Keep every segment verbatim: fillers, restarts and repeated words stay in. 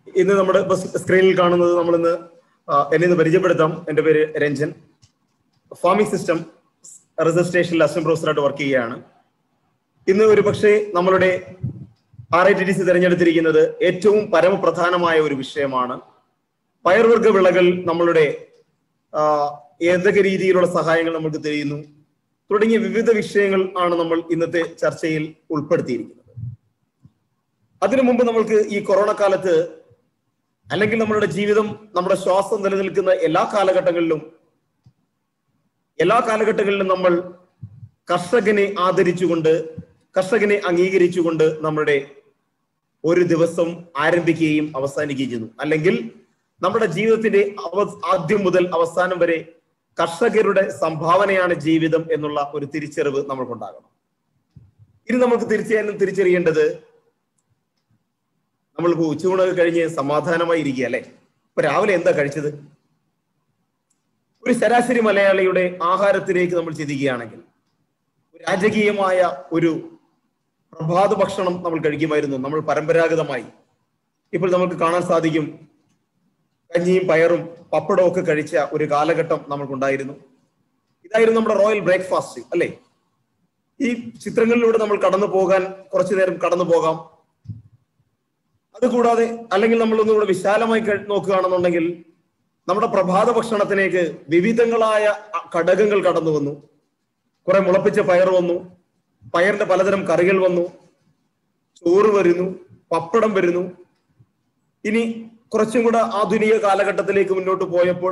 ഇന്ന് നമ്മുടെ സ്ക്രീനിൽ കാണുന്നത് നമ്മളിന്ന് എന്നെ ഇന്ന് പരിചയപ്പെടുത്താം. എൻ്റെ പേര് രഞ്ജൻ. ഫാമിംഗ് സിസ്റ്റം റിസർച്ച് സ്റ്റേഷനിൽ അസിസ്റ്റന്റ് പ്രൊഫസറായിട്ട് വർക്ക് ചെയ്യുകയാണ്. ഇന്ന് ഒരു പക്ഷേ നമ്മളുടെ R I T T C തിരഞ്ഞെടുത്തിരിക്കുന്നത് ഏറ്റവും പരമപ്രധാനമായ ഒരു വിഷയമാണ്. പയർവർഗ വിളകൾ നമ്മളുടെ ഏതൊക്കെ രീതിയിലുള്ള സഹായങ്ങൾ നമുക്ക് ചെയ്യുന്നു തുടങ്ങിയ വിവിധ വിഷയങ്ങൾ ആണ് നമ്മൾ ഇന്നത്തെ ചർച്ചയിൽ ഉൾപ്പെടുത്തിയിരിക്കുന്നത്. അതിനു മുമ്പ് നമ്മൾക്ക് ഈ കൊറോണ കാലത്ത് അല്ലെങ്കിൽ നമ്മളുടെ ജീവിതം, നമ്മുടെ ശ്വാസം നിലനിൽക്കുന്ന എല്ലാ കാലഘട്ടങ്ങളിലും എല്ലാ കാലഘട്ടങ്ങളിലും നമ്മൾ കർഷകനെ ആദരിച്ചുകൊണ്ട്, കർഷകനെ അംഗീകരിച്ചുകൊണ്ട് നമ്മുടെ ഒരു ദിവസം ആരംഭിക്കുകയും അവസാനിക്കുകയും ചെയ്യുന്നു. അല്ലെങ്കിൽ നമ്മുടെ ജീവിതത്തിന്റെ ആദ്യം മുതൽ അവസാനം വരെ കർഷകരുടെ സംഭാവനയാണ് ജീവിതം എന്നുള്ള ഒരു തിരിച്ചറിവ് നമ്മൾക്കുണ്ടാകണം. ഇനി നമുക്ക് തീർച്ചയായും തിരിച്ചറിയേണ്ടത്, നമ്മളിപ്പോ ഉച്ചയൂണൊക്കെ കഴിഞ്ഞ് സമാധാനമായി ഇരിക്കുക അല്ലെ. ഇപ്പൊ രാവിലെ എന്താ കഴിച്ചത്? ഒരു ശരാശരി മലയാളിയുടെ ആഹാരത്തിലേക്ക് നമ്മൾ ചിന്തിക്കുകയാണെങ്കിൽ രാജകീയമായ ഒരു പ്രഭാത ഭക്ഷണം നമ്മൾ കഴിക്കുമായിരുന്നു. നമ്മൾ പരമ്പരാഗതമായി ഇപ്പോൾ നമുക്ക് കാണാൻ സാധിക്കും, കഞ്ഞിയും പയറും പപ്പടവും ഒക്കെ കഴിച്ച ഒരു കാലഘട്ടം നമ്മൾക്കുണ്ടായിരുന്നു. ഇതായിരുന്നു നമ്മുടെ റോയൽ ബ്രേക്ക്ഫാസ്റ്റ് അല്ലെ. ഈ ചിത്രങ്ങളിലൂടെ നമ്മൾ കടന്നു പോകാൻ കുറച്ചു നേരം കടന്നു പോകാം. അതുകൂടാതെ അല്ലെങ്കിൽ നമ്മളൊന്നുകൂടെ വിശാലമായി നോക്കുകയാണെന്നുണ്ടെങ്കിൽ നമ്മുടെ പ്രഭാത ഭക്ഷണത്തിലേക്ക് വിവിധങ്ങളായ ഘടകങ്ങൾ കടന്നു വന്നു. കുറെ മുളപ്പിച്ച പയർ വന്നു, പയറിന്റെ പലതരം കറികൾ വന്നു, ചോറ് വരുന്നു, പപ്പടം വരുന്നു. ഇനി കുറച്ചും കൂടെ ആധുനിക കാലഘട്ടത്തിലേക്ക് മുന്നോട്ട് പോയപ്പോൾ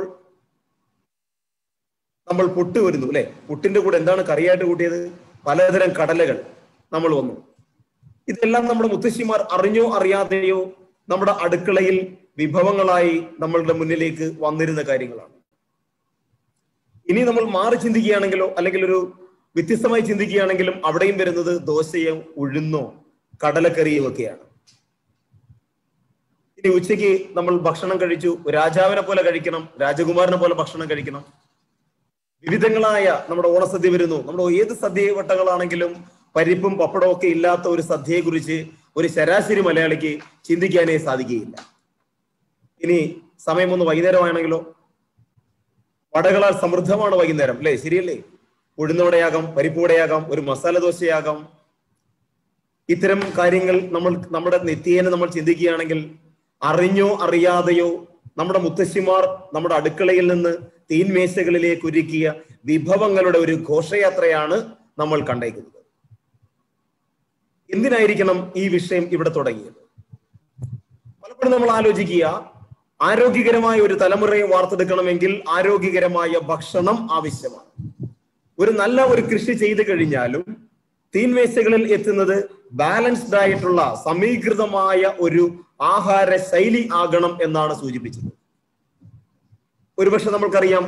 നമ്മൾ പുട്ട് വരുന്നു അല്ലെ. പുട്ടിന്റെ കൂടെ എന്താണ് കറിയായിട്ട് കൂട്ടിയത്? പലതരം കടലകൾ നമ്മൾ വന്നു. ഇതെല്ലാം നമ്മുടെ മുത്തശ്ശിമാർ അറിഞ്ഞോ അറിയാതെയോ നമ്മുടെ അടുക്കളയിൽ വിഭവങ്ങളായി നമ്മളുടെ മുന്നിലേക്ക് വന്നിരുന്ന കാര്യങ്ങളാണ്. ഇനി നമ്മൾ മാറി ചിന്തിക്കുകയാണെങ്കിലോ അല്ലെങ്കിൽ ഒരു വ്യത്യസ്തമായി ചിന്തിക്കുകയാണെങ്കിലും അവിടെയും വരുന്നത് ദോശയോ ഉഴുന്നോ കടലക്കറിയും ഒക്കെയാണ്. ഇനി ഉച്ചയ്ക്ക് നമ്മൾ ഭക്ഷണം കഴിച്ചു, രാജാവിനെ പോലെ കഴിക്കണം, രാജകുമാരനെ പോലെ ഭക്ഷണം കഴിക്കണം. വിവിധങ്ങളായ നമ്മുടെ ഓണസദ്യ വരുന്നു. നമ്മുടെ ഏത് സദ്യ വട്ടങ്ങളാണെങ്കിലും പരിപ്പും പപ്പടവും ഒക്കെ ഇല്ലാത്ത ഒരു സദ്യയെ കുറിച്ച് ഒരു ശരാശരി മലയാളിക്ക് ചിന്തിക്കാനേ സാധിക്കുകയില്ല. ഇനി സമയം ഒന്ന് വൈകുന്നേരമാണെങ്കിലോ വടകളാൽ സമൃദ്ധമാണ് വൈകുന്നേരം അല്ലെ. ശരിയല്ലേ? ഉഴുന്നോടെയാകാം, പരിപ്പോടെയാകാം, ഒരു മസാല ദോശയാകാം. ഇത്തരം കാര്യങ്ങൾ നമ്മൾ നമ്മുടെ നിത്യേന നമ്മൾ ചിന്തിക്കുകയാണെങ്കിൽ അറിഞ്ഞോ അറിയാതെയോ നമ്മുടെ മുത്തശ്ശിമാർ നമ്മുടെ അടുക്കളയിൽ നിന്ന് തീൻമേശകളിലേക്ക് ഒരുക്കിയ വിഭവങ്ങളുടെ ഒരു ഘോഷയാത്രയാണ് നമ്മൾ കണ്ടേക്കുന്നത്. എന്തിനായിരിക്കണം ഈ വിഷയം ഇവിടെ തുടങ്ങിയത്? പലപ്പോഴും നമ്മൾ ആലോചിക്കുക, ആരോഗ്യകരമായ ഒരു തലമുറയെ വാർത്തെടുക്കണമെങ്കിൽ ആരോഗ്യകരമായ ഭക്ഷണം ആവശ്യമാണ്. ഒരു നല്ല ഒരു കൃഷി ചെയ്തു കഴിഞ്ഞാലും തീൻമേശകളിൽ എത്തുന്നത് ബാലൻസ്ഡ് ആയിട്ടുള്ള സമീകൃതമായ ഒരു ആഹാര ശൈലി ആകണം എന്നാണ് സൂചിപ്പിച്ചത്. ഒരുപക്ഷെ നമ്മൾക്കറിയാം,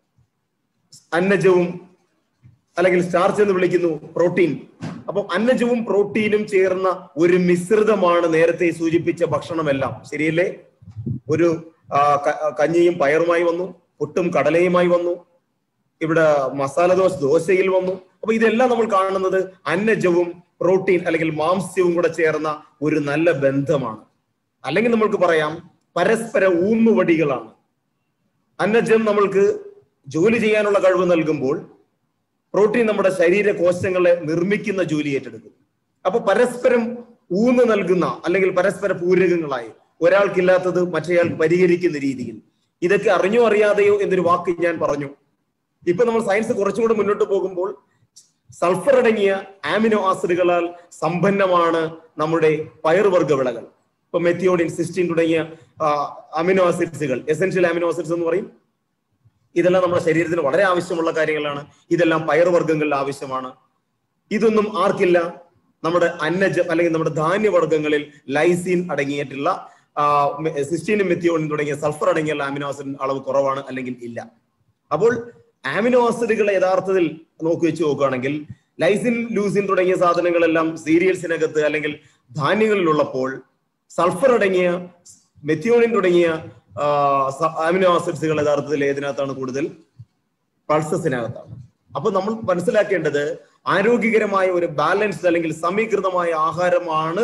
അന്നജവും അല്ലെങ്കിൽ സ്റ്റാർച്ച് എന്ന് വിളിക്കുന്നു പ്രോട്ടീൻ. അപ്പൊ അന്നജവും പ്രോട്ടീനും ചേർന്ന ഒരു മിശ്രിതമാണ് നേരത്തെ സൂചിപ്പിച്ച ഭക്ഷണമെല്ലാം. ശരിയല്ലേ? ഒരു കഞ്ഞിയും പയറുമായി വന്നു, പുട്ടും കടലയുമായി വന്നു, ഇവിടെ മസാല ദോശ ദോശയിൽ വന്നു. അപ്പൊ ഇതെല്ലാം നമ്മൾ കാണുന്നത് അന്നജവും പ്രോട്ടീൻ അല്ലെങ്കിൽ മാംസ്യവും കൂടെ ചേർന്ന ഒരു നല്ല ബന്ധമാണ്. അല്ലെങ്കിൽ നമ്മൾക്ക് പറയാം പരസ്പര ഊന്നുവടികളാണ്. അന്നജം നമ്മൾക്ക് ജോലി ചെയ്യാനുള്ള കഴിവ് നൽകുമ്പോൾ പ്രോട്ടീൻ നമ്മുടെ ശരീര കോശങ്ങളെ നിർമ്മിക്കുന്ന ജോലി ഏറ്റെടുക്കും. അപ്പൊ പരസ്പരം ഊന്ന് നൽകുന്ന അല്ലെങ്കിൽ പരസ്പര പൂരകങ്ങളായി ഒരാൾക്കില്ലാത്തത് മറ്റേയാൾക്ക് പരിഹരിക്കുന്ന രീതിയിൽ. ഇതൊക്കെ അറിഞ്ഞോ അറിയാതെയോ എന്നൊരു വാക്ക് ഞാൻ പറഞ്ഞു. ഇപ്പൊ നമ്മൾ സയൻസ് കുറച്ചുകൂടെ മുന്നോട്ട് പോകുമ്പോൾ സൾഫർ അടങ്ങിയ ആമിനോ ആസിഡുകളാൽ സമ്പന്നമാണ് നമ്മുടെ പയറുവർഗ വിളകൾ. ഇപ്പൊ മെത്തിയോണിൻ, സിസ്റ്റീൻ തുടങ്ങിയ അമിനോ ആസിഡ്സുകൾ, എസെൻഷ്യൽ അമിനോ ആസിഡ്സ് എന്ന് പറയും. ഇതെല്ലാം നമ്മുടെ ശരീരത്തിന് വളരെ ആവശ്യമുള്ള കാര്യങ്ങളാണ്. ഇതെല്ലാം പയറുവർഗ്ഗങ്ങളിൽ ആവശ്യമാണ്. ഇതൊന്നും ആർക്കില്ല? നമ്മുടെ അന്നജം അല്ലെങ്കിൽ നമ്മുടെ ധാന്യവർഗ്ഗങ്ങളിൽ ലൈസിൻ അടങ്ങിയിട്ടുള്ള സിസ്റ്റീനും മെത്തിയോണിൻ തുടങ്ങിയ സൾഫർ അടങ്ങിയ അമിനോ ആസിഡ് അളവ് കുറവാണ്, അല്ലെങ്കിൽ ഇല്ല. അപ്പോൾ ആമിനോ ആസിഡുകൾ യഥാർത്ഥത്തിൽ നോക്കി വെച്ച് നോക്കുകയാണെങ്കിൽ ലൈസിൻ, ലൂസിൻ തുടങ്ങിയ സാധനങ്ങളെല്ലാം സീരിയൽസിനകത്ത് അല്ലെങ്കിൽ ധാന്യങ്ങളിലുള്ളപ്പോൾ സൾഫർ അടങ്ങിയ മെത്തിയോണിൻ തുടങ്ങിയ അമിനോ ആസിഡ്സുകൾ യഥാർത്ഥത്തിൽ ഏതിനകത്താണ് കൂടുതൽ? പൾസസിനകത്താണ്. അപ്പൊ നമ്മൾ മനസ്സിലാക്കേണ്ടത് ആരോഗ്യകരമായ ഒരു ബാലൻസ്ഡ് അല്ലെങ്കിൽ സമീകൃതമായ ആഹാരമാണ്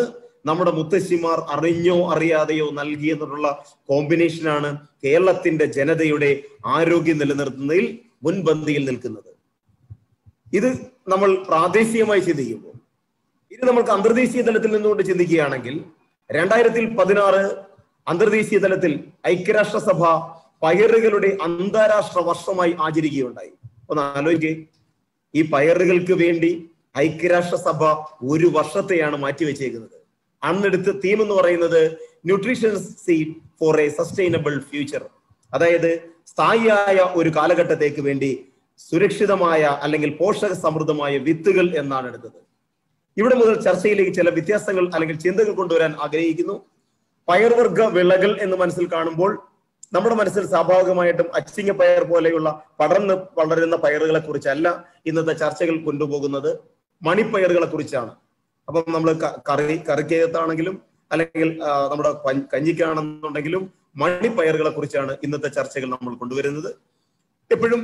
നമ്മുടെ മുത്തശ്ശിമാർ അറിഞ്ഞോ അറിയാതെയോ നൽകിയെന്നുള്ള കോമ്പിനേഷനാണ് കേരളത്തിന്റെ ജനതയുടെ ആരോഗ്യം നിലനിർത്തുന്നതിൽ മുൻപന്തിയിൽ നിൽക്കുന്നത്. ഇത് നമ്മൾ പ്രാദേശികമായി ചിന്തിക്കുമ്പോൾ, ഇത് നമുക്ക് അന്തർദേശീയ തലത്തിൽ നിന്നുകൊണ്ട് ചിന്തിക്കുകയാണെങ്കിൽ രണ്ടായിരത്തി പതിനാറ് അന്തർദേശീയ തലത്തിൽ ഐക്യരാഷ്ട്രസഭ പയറുകളുടെ അന്താരാഷ്ട്ര വർഷമായി ആചരിക്കുകയുണ്ടായി. ഒന്ന് ആലോചിക്കേ, ഈ പയറുകൾക്ക് വേണ്ടി ഐക്യരാഷ്ട്രസഭ ഒരു വർഷത്തെയാണ് മാറ്റിവെച്ചേക്കുന്നത്. അന്നെടുത്ത തീം എന്ന് പറയുന്നത് nutritious seed for a sustainable future, അതായത് സ്ഥായിയായ ഒരു കാലഘട്ടത്തേക്ക് വേണ്ടി സുരക്ഷിതമായ അല്ലെങ്കിൽ പോഷക സമൃദ്ധമായ വിത്തുകൾ എന്നാണ് എടുത്തത്. ഇവിടെ മുതൽ ചർച്ചയിലേക്ക് ചില വ്യത്യാസങ്ങൾ അല്ലെങ്കിൽ ചിന്തകൾ കൊണ്ടുവരാൻ ആഗ്രഹിക്കുന്നു. പയർവർഗ വിളകൾ എന്ന് മനസ്സിൽ കാണുമ്പോൾ നമ്മുടെ മനസ്സിൽ സ്വാഭാവികമായിട്ടും അച്ചിങ്ങ പയർ പോലെയുള്ള പടർന്ന് വളരുന്ന പയറുകളെ കുറിച്ചല്ല ഇന്നത്തെ ചർച്ചകൾ കൊണ്ടുപോകുന്നത്, മണിപ്പയറുകളെ കുറിച്ചാണ്. അപ്പം നമ്മൾ കറി കറിക്കകത്താണെങ്കിലും അല്ലെങ്കിൽ നമ്മുടെ കഞ്ഞിക്കാണെന്നുണ്ടെങ്കിലും മണിപ്പയറുകളെ കുറിച്ചാണ് ഇന്നത്തെ ചർച്ചകൾ നമ്മൾ കൊണ്ടുവരുന്നത്. എപ്പോഴും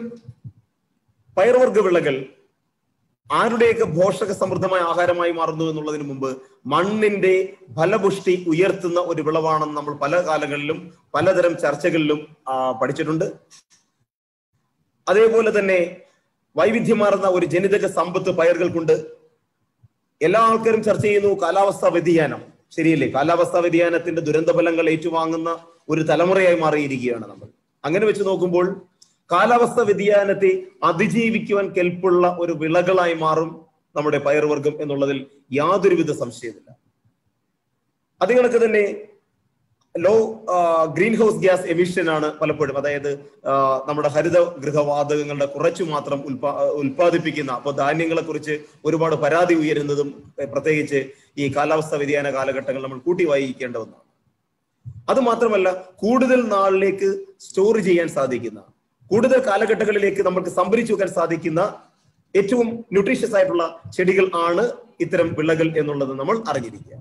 പയർവർഗ വിളകൾ ആരുടെയൊക്കെ പോഷക സമൃദ്ധമായ ആഹാരമായി മാറുന്നു എന്നുള്ളതിന് മുമ്പ് മണ്ണിന്റെ ഫലപുഷ്ടി ഉയർത്തുന്ന ഒരു വിളവാണെന്ന് നമ്മൾ പല കാലങ്ങളിലും പലതരം ചർച്ചകളിലും പഠിച്ചിട്ടുണ്ട്. അതേപോലെ തന്നെ വൈവിധ്യമാർന്ന ഒരു ജനിതക സമ്പത്ത് പയറുകൾക്കുണ്ട്. എല്ലാ ആൾക്കാരും ചർച്ച ചെയ്യുന്നു കാലാവസ്ഥാ വ്യതിയാനം, ശരിയല്ലേ? കാലാവസ്ഥാ വ്യതിയാനത്തിന്റെ ദുരന്തഫലങ്ങൾ ഏറ്റുവാങ്ങുന്ന ഒരു തലമുറയായി മാറിയിരിക്കുകയാണ് നമ്മൾ. അങ്ങനെ വെച്ച് നോക്കുമ്പോൾ കാലാവസ്ഥ വ്യതിയാനത്തെ അതിജീവിക്കുവാൻ കെൽപ്പുള്ള ഒരു വിളകളായി മാറും നമ്മുടെ പയർവർഗം എന്നുള്ളതിൽ യാതൊരുവിധ സംശയമില്ല. അതേ കണക്ക് തന്നെ low greenhouse gas emission ആണ് പലപ്പോഴും, അതായത് നമ്മുടെ ഹരിത ഗൃഹവാതകങ്ങളുടെ കുറച്ചു മാത്രം ഉൽപാ ഉൽപ്പാദിപ്പിക്കുന്ന അപ്പോൾ ധാന്യങ്ങളെ കുറിച്ച് ഒരുപാട് പരാതി ഉയരുന്നതും പ്രത്യേകിച്ച് ഈ കാലാവസ്ഥ വ്യതിയാന കാലഘട്ടങ്ങൾ നമ്മൾ കൂട്ടി വായിക്കേണ്ട ഒന്നാണ്. അത് മാത്രമല്ല, കൂടുതൽ നാളിലേക്ക് സ്റ്റോർ ചെയ്യാൻ സാധിക്കുന്ന, കൂടുതൽ കാലഘട്ടങ്ങളിലേക്ക് നമുക്ക് സംഭരിച്ചു വെക്കാൻ സാധിക്കുന്ന ഏറ്റവും ന്യൂട്രീഷ്യസ് ആയിട്ടുള്ള ചെടികൾ ആണ് ഇത്തരം വിളകൾ എന്നുള്ളത് നമ്മൾ അറിഞ്ഞിരിക്കുക.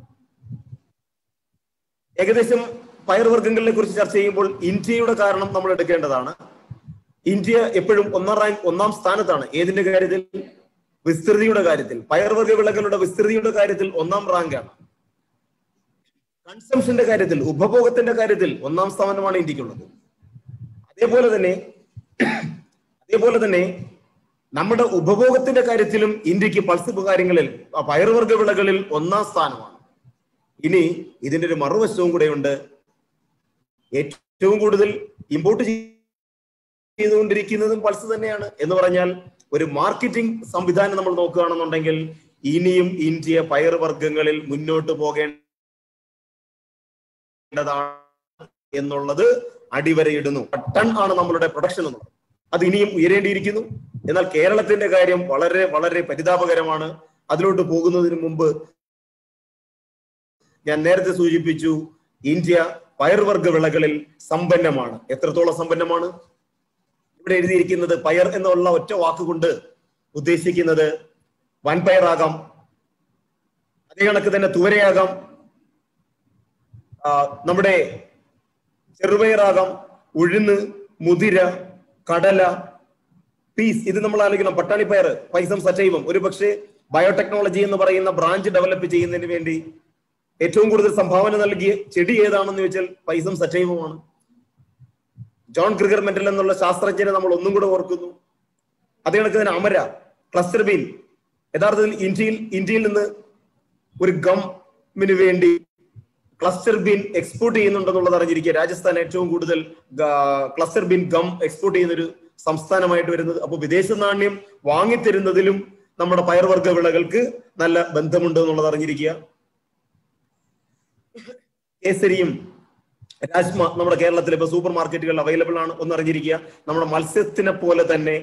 ഏകദേശം പയർവർഗ്ഗങ്ങളെ കുറിച്ച് ചർച്ച ചെയ്യുമ്പോൾ ഇന്ത്യയുടെ കാരണം നമ്മൾ എടുക്കേണ്ടതാണ്. ഇന്ത്യ എപ്പോഴും ഒന്നാം റാങ്ക് ഒന്നാം സ്ഥാനത്താണ്. ഏതിന്റെ കാര്യത്തിൽ? വിസ്തൃതിയുടെ കാര്യത്തിൽ. പയർവർഗ്ഗ വിളകളുടെ വിസ്തൃതിയുടെ കാര്യത്തിൽ ഒന്നാം റാങ്കാണ്. കൺസംഷന്റെ കാര്യത്തിൽ, ഉപഭോഗത്തിന്റെ കാര്യത്തിൽ ഒന്നാം സ്ഥാനമാണ് ഇന്ത്യക്കുള്ളത്. അതേപോലെ തന്നെ അതേപോലെ തന്നെ നമ്മുടെ ഉപഭോഗത്തിന്റെ കാര്യത്തിലും ഇന്ത്യക്ക് പൾസ് കാര്യങ്ങളിൽ പയർവർഗ്ഗ വിളകളിൽ ഒന്നാം സ്ഥാനമാണ്. ഇനി ഇതിന്റെ ഒരു മറുവശവും കൂടെയുണ്ട്. ഏറ്റവും കൂടുതൽ ഇമ്പോർട്ട് ചെയ്തുകൊണ്ടിരിക്കുന്നതും പൾസ് തന്നെയാണ്. എന്ന് പറഞ്ഞാൽ ഒരു മാർക്കറ്റിംഗ് സംവിധാനം നമ്മൾ നോക്കുകയാണെന്നുണ്ടെങ്കിൽ ഇനിയും ഇന്ത്യ പയർവർഗ്ഗങ്ങളിൽ മുന്നോട്ട് പോകേണ്ടതാണ് എന്നുള്ളത് അടിവരയിടുന്നു. ടൺ ആണ് നമ്മളുടെ പ്രൊഡക്ഷൻ എന്നുള്ളത്. അത് ഇനിയും ഉയരേണ്ടിയിരിക്കുന്നു. എന്നാൽ കേരളത്തിന്റെ കാര്യം വളരെ വളരെ പരിതാപകരമാണ്. അതിലോട്ട് പോകുന്നതിന് മുമ്പ് ഞാൻ നേരത്തെ സൂചിപ്പിച്ചു, ഇന്ത്യ പയർവർഗ്ഗ വിളകളിൽ സമ്പന്നമാണ്. എത്രത്തോളം സമ്പന്നമാണ്? ഇവിടെ എഴുതിയിരിക്കുന്നത് പയർ എന്നുള്ള ഒറ്റ വാക്കുകൊണ്ട് ഉദ്ദേശിക്കുന്നത് വൻപയറാകാം, അതേ കണക്ക് തന്നെ തുവരയാകാം, നമ്മുടെ ചെറുപയറാകാം, ഉഴുന്ന്, മുതിര, കടല, പീസ്. ഇത് നമ്മൾ ആലോചിക്കണം. പട്ടാണിപ്പയർ, പൈസം സറ്റൈവം. ഒരു പക്ഷേ ബയോടെക്നോളജി എന്ന് പറയുന്ന ബ്രാഞ്ച് ഡെവലപ്പ് ചെയ്യുന്നതിന് വേണ്ടി ഏറ്റവും കൂടുതൽ സംഭാവന നൽകിയ ചെടി ഏതാണെന്ന് ചോദിച്ചാൽ പൈസം സറ്റൈവമാണ്. ജോൺ ക്രിഗർ മെന്റൽ എന്നുള്ള ശാസ്ത്രജ്ഞനെ നമ്മൾ ഒന്നും കൂടെ ഓർക്കുന്നു. അതേ കണക്ക് തന്നെ അമര, ക്ലസ്റ്റർ ബീൻ. യഥാർത്ഥത്തിൽ ഇന്ത്യയിൽ ഇന്ത്യയിൽ നിന്ന് ഒരു ഗമ്മിന് വേണ്ടി ക്ലസ്റ്റർ ബീൻ എക്സ്പോർട്ട് ചെയ്യുന്നുണ്ടെന്നുള്ളത് അറിഞ്ഞിരിക്കുക. രാജസ്ഥാൻ ഏറ്റവും കൂടുതൽ ക്ലസ്റ്റർ ബീൻ ഗം എക്സ്പോർട്ട് ചെയ്യുന്ന ഒരു സംസ്ഥാനമായിട്ട് വരുന്നത്. അപ്പോൾ വിദേശ നാണ്യം വാങ്ങിത്തരുന്നതിലും നമ്മുടെ പയർവർഗ്ഗ വിളകൾക്ക് നല്ല ബന്ധമുണ്ട് എന്നുള്ളത് അറിഞ്ഞിരിക്കുക. കേസരിയും രാജ്മ നമ്മുടെ കേരളത്തിൽ ഇപ്പൊ സൂപ്പർ മാർക്കറ്റുകളിൽ അവൈലബിൾ ആണ്, ഒന്ന് അറിഞ്ഞിരിക്കുക. നമ്മുടെ മത്സ്യത്തിനെ പോലെ തന്നെ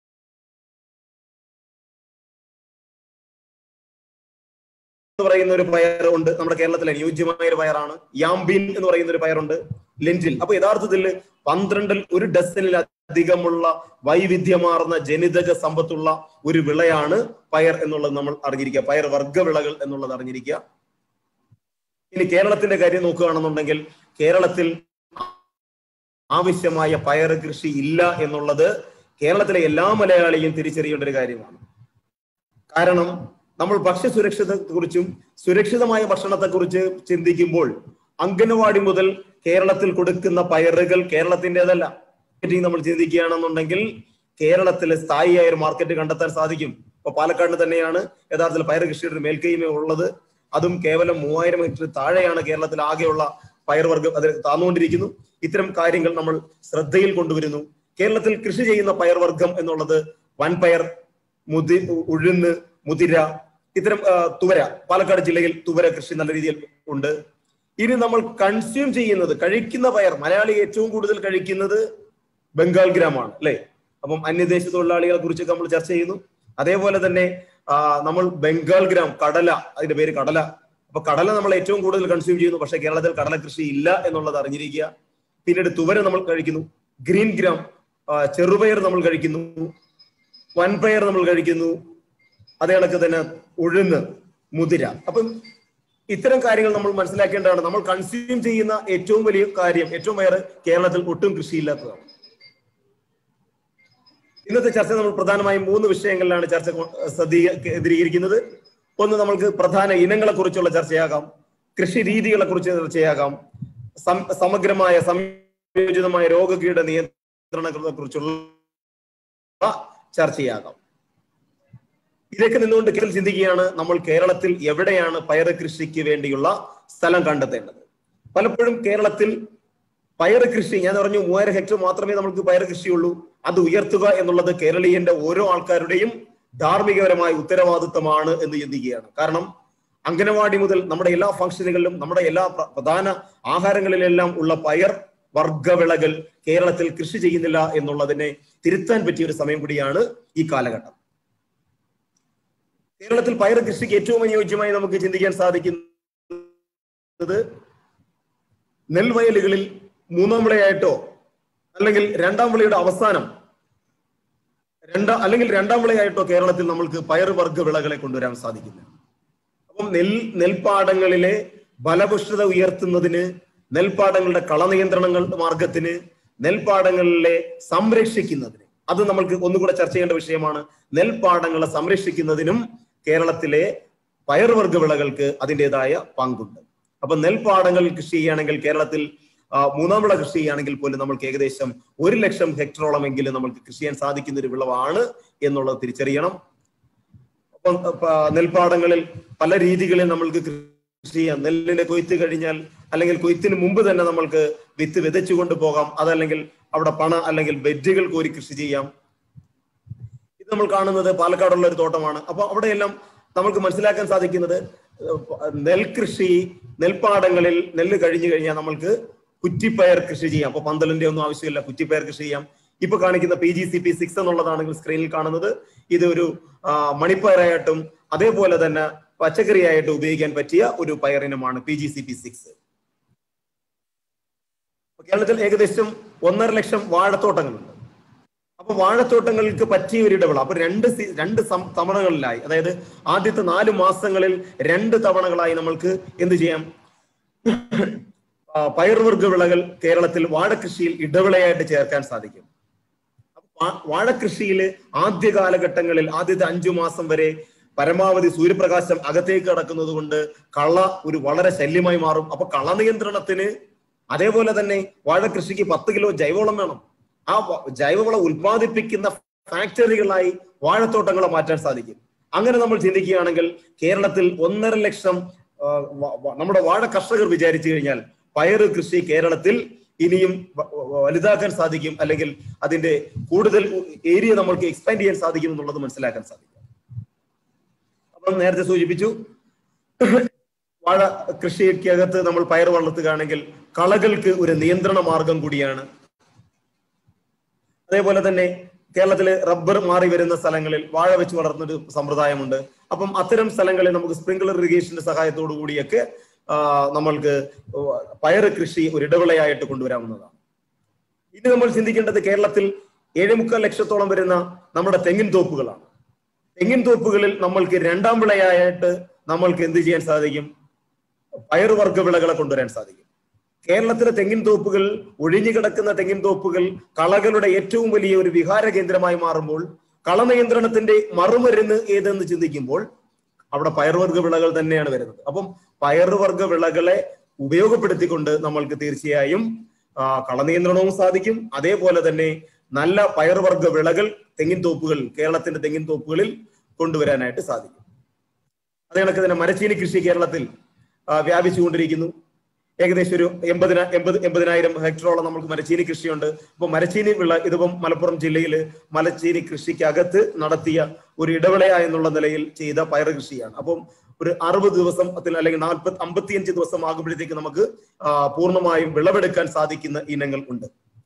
പറയുന്ന ഒരു പയർ ഉണ്ട് നമ്മുടെ കേരളത്തിൽ, അനുയോജ്യമായ ഒരു പയറാണ്. യാംബീൻ എന്ന് പറയുന്ന ഒരു പയറുണ്ട്, ലെന്റിൽ. അപ്പൊ യഥാർത്ഥത്തിൽ പന്ത്രണ്ടിൽ ഒരു ഡസനിലധികമുള്ള വൈവിധ്യമാർന്ന ജനിതക സമ്പത്തുള്ള ഒരു വിളയാണ് പയർ എന്നുള്ളത് നമ്മൾ അറിഞ്ഞിരിക്കുക. പയർ വർഗ്ഗ വിളകൾ എന്നുള്ളത് അറിഞ്ഞിരിക്കുക. ഇനി കേരളത്തിന്റെ കാര്യം നോക്കുകയാണെന്നുണ്ടെങ്കിൽ കേരളത്തിൽ ആവശ്യമായ പയർ കൃഷി ഇല്ല എന്നുള്ളത് കേരളത്തിലെ എല്ലാ മലയാളിയും തിരിച്ചറിയേണ്ട ഒരു കാര്യമാണ്. കാരണം നമ്മൾ ഭക്ഷ്യസുരക്ഷിതത്തെക്കുറിച്ചും സുരക്ഷിതമായ ഭക്ഷണത്തെക്കുറിച്ച് ചിന്തിക്കുമ്പോൾ അംഗനവാടി മുതൽ കേരളത്തിൽ കൊടുക്കുന്ന പയറുകൾ കേരളത്തിൻ്റെതല്ല. നമ്മൾ ചിന്തിക്കുകയാണെന്നുണ്ടെങ്കിൽ കേരളത്തിലെ സ്ഥായിയായ ഒരു മാർക്കറ്റ് കണ്ടെത്താൻ സാധിക്കും. ഇപ്പൊ പാലക്കാടിന് തന്നെയാണ് യഥാർത്ഥത്തിൽ പയർ കൃഷിയുടെ ഒരു മേൽക്കൈമ ഉള്ളത്. അതും കേവലം മൂവായിരം ഹെക്ടർ താഴെയാണ് കേരളത്തിൽ ആകെയുള്ള പയർവർഗം അതിൽ താന്നുകൊണ്ടിരിക്കുന്നു. ഇത്തരം കാര്യങ്ങൾ നമ്മൾ ശ്രദ്ധയിൽ കൊണ്ടുവരുന്നു. കേരളത്തിൽ കൃഷി ചെയ്യുന്ന പയർവർഗം എന്നുള്ളത് വൻപയർ, മുതി ഉഴുന്ന്, മുതിര, ഇത്തരം തുവര. പാലക്കാട് ജില്ലയിൽ തുവര കൃഷി നല്ല രീതിയിൽ ഉണ്ട്. ഇനി നമ്മൾ കൺസ്യൂം ചെയ്യുന്നത്, കഴിക്കുന്ന പയർ, മലയാളി ഏറ്റവും കൂടുതൽ കഴിക്കുന്നത് ബംഗാൾ ഗ്രാമാണ് അല്ലെ. അപ്പം അന്യദേശ തൊഴിലാളികളെ കുറിച്ചൊക്കെ നമ്മൾ ചർച്ച ചെയ്യുന്നു. അതേപോലെ തന്നെ നമ്മൾ ബംഗാൾ ഗ്രാം, കടല, അതിന്റെ പേര് കടല. അപ്പൊ കടല നമ്മൾ ഏറ്റവും കൂടുതൽ കൺസ്യൂം ചെയ്യുന്നു. പക്ഷെ കേരളത്തിൽ കടല കൃഷി ഇല്ല എന്നുള്ളത് അറിഞ്ഞിരിക്കുക. പിന്നീട് തുവര നമ്മൾ കഴിക്കുന്നു, ഗ്രീൻ ഗ്രാം, ചെറുപയർ നമ്മൾ കഴിക്കുന്നു, വൻപയർ നമ്മൾ കഴിക്കുന്നു, അതേ കണക്ക് തന്നെ ഉഴുന്ന്, മുതിര. അപ്പം ഇത്തരം കാര്യങ്ങൾ നമ്മൾ മനസ്സിലാക്കേണ്ടതാണ്. നമ്മൾ കൺസ്യൂം ചെയ്യുന്ന ഏറ്റവും വലിയ കാര്യം, ഏറ്റവും ഏറെ കേരളത്തിൽ ഒട്ടും കൃഷിയില്ലാത്തതാണ്. ഇന്നത്തെ ചർച്ച നമ്മൾ പ്രധാനമായും മൂന്ന് വിഷയങ്ങളിലാണ് ചർച്ച ശ്രദ്ധ കേന്ദ്രീകരിക്കുന്നത്. ഒന്ന്, നമ്മൾക്ക് പ്രധാന ഇനങ്ങളെ കുറിച്ചുള്ള ചർച്ചയാകാം, കൃഷി രീതികളെ കുറിച്ച് ചർച്ചയാകാം, സമഗ്രമായ സംയോജിതമായ രോഗകീട നിയന്ത്രണങ്ങളെ കുറിച്ചുള്ള ചർച്ചയാകാം. ഇതൊക്കെ നിന്നുകൊണ്ട് കേരളം ചിന്തിക്കുകയാണ്, നമ്മൾ കേരളത്തിൽ എവിടെയാണ് പയർ കൃഷിക്ക് വേണ്ടിയുള്ള സ്ഥലം കണ്ടെത്തേണ്ടത്. പലപ്പോഴും കേരളത്തിൽ പയർ കൃഷി, ഞാൻ പറഞ്ഞു മൂവായിരം ഹെക്ടർ മാത്രമേ നമുക്ക് പയർ കൃഷിയുള്ളൂ. അത് ഉയർത്തുക എന്നുള്ളത് കേരളീയന്റെ ഓരോ ആൾക്കാരുടെയും ധാർമ്മികപരമായ ഉത്തരവാദിത്തമാണ് എന്ന് ചിന്തിക്കുകയാണ്. കാരണം അംഗനവാടി മുതൽ നമ്മുടെ എല്ലാ ഫംഗ്ഷനുകളിലും നമ്മുടെ എല്ലാ പ്രധാന ആഹാരങ്ങളിലെല്ലാം ഉള്ള പയർ വർഗവിളകൾ കേരളത്തിൽ കൃഷി ചെയ്യുന്നില്ല എന്നുള്ളതിനെ തിരുത്താൻ പറ്റിയ ഒരു സമയം കൂടിയാണ് ഈ കാലഘട്ടം. കേരളത്തിൽ പയർ കൃഷിക്ക് ഏറ്റവും അനുയോജ്യമായി നമുക്ക് ചിന്തിക്കാൻ സാധിക്കുന്നത് നെൽവയലുകളിൽ മൂന്നാം വിളയായിട്ടോ അല്ലെങ്കിൽ രണ്ടാം വിളയുടെ അവസാനം രണ്ടാം അല്ലെങ്കിൽ രണ്ടാം വിളയായിട്ടോ കേരളത്തിൽ നമുക്ക് പയർ വർഗ വിളകളെ കൊണ്ടുവരാൻ സാധിക്കില്ല. അപ്പം നെൽ നെൽപ്പാടങ്ങളിലെ ഫലപുഷ്ടത ഉയർത്തുന്നതിന്, നെൽപ്പാടങ്ങളുടെ കളനിയന്ത്രണങ്ങൾ മാർഗത്തിന്, നെൽപ്പാടങ്ങളിലെ സംരക്ഷിക്കുന്നതിന്, അത് നമ്മൾക്ക് ഒന്നുകൂടെ ചർച്ച ചെയ്യേണ്ട വിഷയമാണ്. നെൽപ്പാടങ്ങളെ സംരക്ഷിക്കുന്നതിനും കേരളത്തിലെ പയർവർഗ വിളകൾക്ക് അതിൻ്റെതായ പങ്കുണ്ട്. അപ്പൊ നെൽപ്പാടങ്ങൾ കൃഷി ചെയ്യുകയാണെങ്കിൽ കേരളത്തിൽ മൂന്നാം വിള കൃഷി ചെയ്യുകയാണെങ്കിൽ പോലും നമ്മൾക്ക് ഏകദേശം ഒരു ലക്ഷം ഹെക്ടറോളം എങ്കിലും നമ്മൾക്ക് കൃഷി ചെയ്യാൻ സാധിക്കുന്ന ഒരു വിളവാണ് എന്നുള്ളത് തിരിച്ചറിയണം. അപ്പം നെൽപ്പാടങ്ങളിൽ പല രീതികളിൽ നമ്മൾക്ക് കൃഷി ചെയ്യാം. നെല്ലിന്റെ കൊയ്ത്ത് കഴിഞ്ഞാൽ അല്ലെങ്കിൽ കൊയ്ത്തിന് മുമ്പ് തന്നെ നമ്മൾക്ക് വിത്ത് വിതച്ചു കൊണ്ടുപോകാം. അതല്ലെങ്കിൽ അവിടെ പണ അല്ലെങ്കിൽ ബെഡുകൾ കോരി കൃഷി ചെയ്യാം. ഇത് നമ്മൾ കാണുന്നത് പാലക്കാടുള്ള ഒരു തോട്ടമാണ്. അപ്പൊ അവിടെയെല്ലാം നമുക്ക് മനസ്സിലാക്കാൻ സാധിക്കുന്നത് നെൽകൃഷി, നെൽപ്പാടങ്ങളിൽ നെല്ല് കഴിഞ്ഞു കഴിഞ്ഞാൽ നമ്മൾക്ക് കുറ്റിപ്പയർ കൃഷി ചെയ്യാം. അപ്പൊ പന്തലിന്റെ ഒന്നും ആവശ്യമില്ല, കുറ്റിപ്പയർ കൃഷി ചെയ്യാം. ഇപ്പൊ കാണിക്കുന്ന P G C P six എന്നുള്ളതാണെങ്കിൽ സ്ക്രീനിൽ കാണുന്നത് ഇത് ഒരു മണിപ്പയറായിട്ടും അതേപോലെ തന്നെ പച്ചക്കറിയായിട്ട് ഉപയോഗിക്കാൻ പറ്റിയ ഒരു പയറിനമാണ് P G C P six. കേരളത്തിൽ ഏകദേശം ഒന്നര ലക്ഷം വാഴത്തോട്ടങ്ങളുണ്ട്. അപ്പൊ വാഴത്തോട്ടങ്ങൾക്ക് പറ്റിയ ഒരു ഇടവിള. അപ്പൊ രണ്ട് രണ്ട് തവണകളിലായി, അതായത് ആദ്യത്തെ നാല് മാസങ്ങളിൽ രണ്ട് തവണകളായി നമ്മൾക്ക് എന്ത് ചെയ്യാം, പയർവർഗ വിളകൾ കേരളത്തിൽ വാഴകൃഷിയിൽ ഇടവിളയായിട്ട് ചേർക്കാൻ സാധിക്കും. വാഴകൃഷിയിൽ ആദ്യ കാലഘട്ടങ്ങളിൽ ആദ്യത്തെ അഞ്ചു മാസം വരെ പരമാവധി സൂര്യപ്രകാശം അകത്തേക്ക് കടക്കുന്നത് കൊണ്ട് കള ഒരു വളരെ ശല്യമായി മാറും. അപ്പൊ കള നിയന്ത്രണത്തിന് അതേപോലെ തന്നെ വാഴകൃഷിക്ക് പത്ത് കിലോ ജൈവവളം വേണം. ആ ജൈവവളം ഉൽപ്പാദിപ്പിക്കുന്ന ഫാക്ടറികളായി വാഴത്തോട്ടങ്ങളെ മാറ്റാൻ സാധിക്കും. അങ്ങനെ നമ്മൾ ചിന്തിക്കുകയാണെങ്കിൽ കേരളത്തിൽ ഒന്നര ലക്ഷം നമ്മുടെ വാഴ കർഷകർ വിചാരിച്ചു കഴിഞ്ഞാൽ പയറ് കൃഷി കേരളത്തിൽ ഇനിയും വലുതാക്കാൻ സാധിക്കും, അല്ലെങ്കിൽ അതിന്റെ കൂടുതൽ ഏരിയ നമ്മൾക്ക് എക്സ്പാൻഡ് ചെയ്യാൻ സാധിക്കും എന്നുള്ളത് മനസ്സിലാക്കാൻ സാധിക്കും. അപ്പം നേരത്തെ സൂചിപ്പിച്ചു, വാഴ കൃഷിക്കകത്ത് നമ്മൾ പയർ വളർത്തുകയാണെങ്കിൽ കളകൾക്ക് ഒരു നിയന്ത്രണ മാർഗം കൂടിയാണ്. അതേപോലെ തന്നെ കേരളത്തില് റബ്ബർ മാറി വരുന്ന സ്ഥലങ്ങളിൽ വാഴ വെച്ച് വളർത്തുന്നൊരു സമ്പ്രദായമുണ്ട്. അപ്പം അത്തരം സ്ഥലങ്ങളിൽ നമുക്ക് സ്പ്രിംഗ്ലർ ഇറിഗേഷന്റെ സഹായത്തോടു കൂടിയൊക്കെ നമ്മൾക്ക് പയർ കൃഷി ഒരു ഇടവിളയായിട്ട് കൊണ്ടുവരാവുന്നതാണ്. ഇനി നമ്മൾ ചിന്തിക്കേണ്ടത് കേരളത്തിൽ ഏഴേ മുക്കാൽ ലക്ഷത്തോളം വരുന്ന നമ്മുടെ തെങ്ങിൻ തോപ്പുകളാണ്. തെങ്ങിൻ തോപ്പുകളിൽ നമ്മൾക്ക് രണ്ടാം വിളയായിട്ട് നമ്മൾക്ക് എന്ത് ചെയ്യാൻ സാധിക്കും, പയറുവർഗ വിളകളെ കൊണ്ടുവരാൻ സാധിക്കും. കേരളത്തിലെ തെങ്ങിൻ തോപ്പുകൾ, ഒഴിഞ്ഞു കിടക്കുന്ന തെങ്ങിൻ തോപ്പുകൾ കളകളുടെ ഏറ്റവും വലിയ ഒരു വിഹാര കേന്ദ്രമായി മാറുമ്പോൾ കള നിയന്ത്രണത്തിന്റെ മറുമരുന്ന് ഏതെന്ന് ചിന്തിക്കുമ്പോൾ അവിടെ പയറുവർഗ വിളകൾ തന്നെയാണ് വരുന്നത്. അപ്പം പയറുവർഗ വിളകളെ ഉപയോഗപ്പെടുത്തിക്കൊണ്ട് നമ്മൾക്ക് തീർച്ചയായും കളനിയന്ത്രണവും സാധിക്കും. അതേപോലെ തന്നെ നല്ല പയറുവർഗ വിളകൾ തെങ്ങിൻ തോപ്പുകൾ, കേരളത്തിന്റെ തെങ്ങിൻ തോപ്പുകളിൽ കൊണ്ടുവരാനായിട്ട് സാധിക്കും. അതേ കണക്ക് തന്നെ മരച്ചീനി കൃഷി കേരളത്തിൽ വ്യാപിച്ചുകൊണ്ടിരിക്കുന്നു. ഏകദേശം ഒരു എൺപതിന എൺപത് എൺപതിനായിരം ഹെക്ടറോളം നമുക്ക് മരച്ചീനി കൃഷിയുണ്ട്. അപ്പൊ മരച്ചീനി വിള ഇതിപ്പം മലപ്പുറം ജില്ലയിൽ മരച്ചീനി കൃഷിക്കകത്ത് നടത്തിയ ഒരു ഇടവിള എന്നുള്ള നിലയിൽ ചെയ്ത പയർ കൃഷിയാണ്. അപ്പം ഒരു അറുപത് ദിവസം അല്ലെങ്കിൽ നാൽപ്പത്തി അമ്പത്തിയഞ്ച് ദിവസം ആകുമ്പോഴത്തേക്ക് നമുക്ക് പൂർണ്ണമായും വിളവെടുക്കാൻ സാധിക്കുന്ന ഇനങ്ങൾ ഉണ്ട്.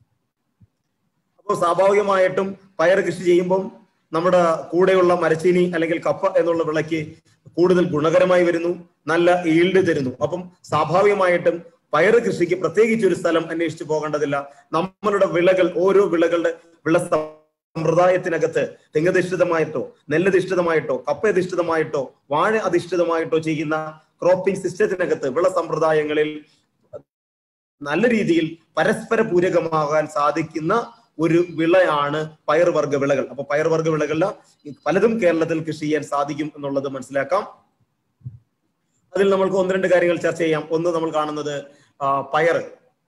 അപ്പോൾ സ്വാഭാവികമായിട്ടും പയർ കൃഷി ചെയ്യുമ്പം നമ്മുടെ കൂടെയുള്ള മരച്ചീനി അല്ലെങ്കിൽ കപ്പ എന്നുള്ള വിളയ്ക്ക് കൂടുതൽ ഗുണകരമായി വരുന്നു, നല്ല ഈൽഡ് തരുന്നു. അപ്പം സ്വാഭാവികമായിട്ടും പയർ കൃഷിക്ക് പ്രത്യേകിച്ച് ഒരു സ്ഥലം അന്വേഷിച്ച് പോകേണ്ടതില്ല. നമ്മളുടെ വിളകൾ, ഓരോ വിളകളുടെ വിള സമ്പ്രദായത്തിനകത്ത് തെങ്ങധിഷ്ഠിതമായിട്ടോ നെല്ലധിഷ്ഠിതമായിട്ടോ കപ്പയധിഷ്ഠിതമായിട്ടോ വാഴ അധിഷ്ഠിതമായിട്ടോ ചെയ്യുന്ന ക്രോപ്പിംഗ് സിസ്റ്റത്തിനകത്ത് വിള സമ്പ്രദായങ്ങളിൽ നല്ല രീതിയിൽ പരസ്പര പൂരകമാകാൻ സാധിക്കുന്ന ഒരു വിളയാണ് പയർവർഗ വിളകൾ. അപ്പൊ പയർവർഗ വിളകളിൽ പലതും കേരളത്തിൽ കൃഷി ചെയ്യാൻ സാധിക്കും എന്നുള്ളത് മനസ്സിലാക്കാം. അതിൽ നമ്മൾക്ക് ഒന്ന് രണ്ട് കാര്യങ്ങൾ ചർച്ച ചെയ്യാം. ഒന്ന്, നമ്മൾ കാണുന്നത് പയർ,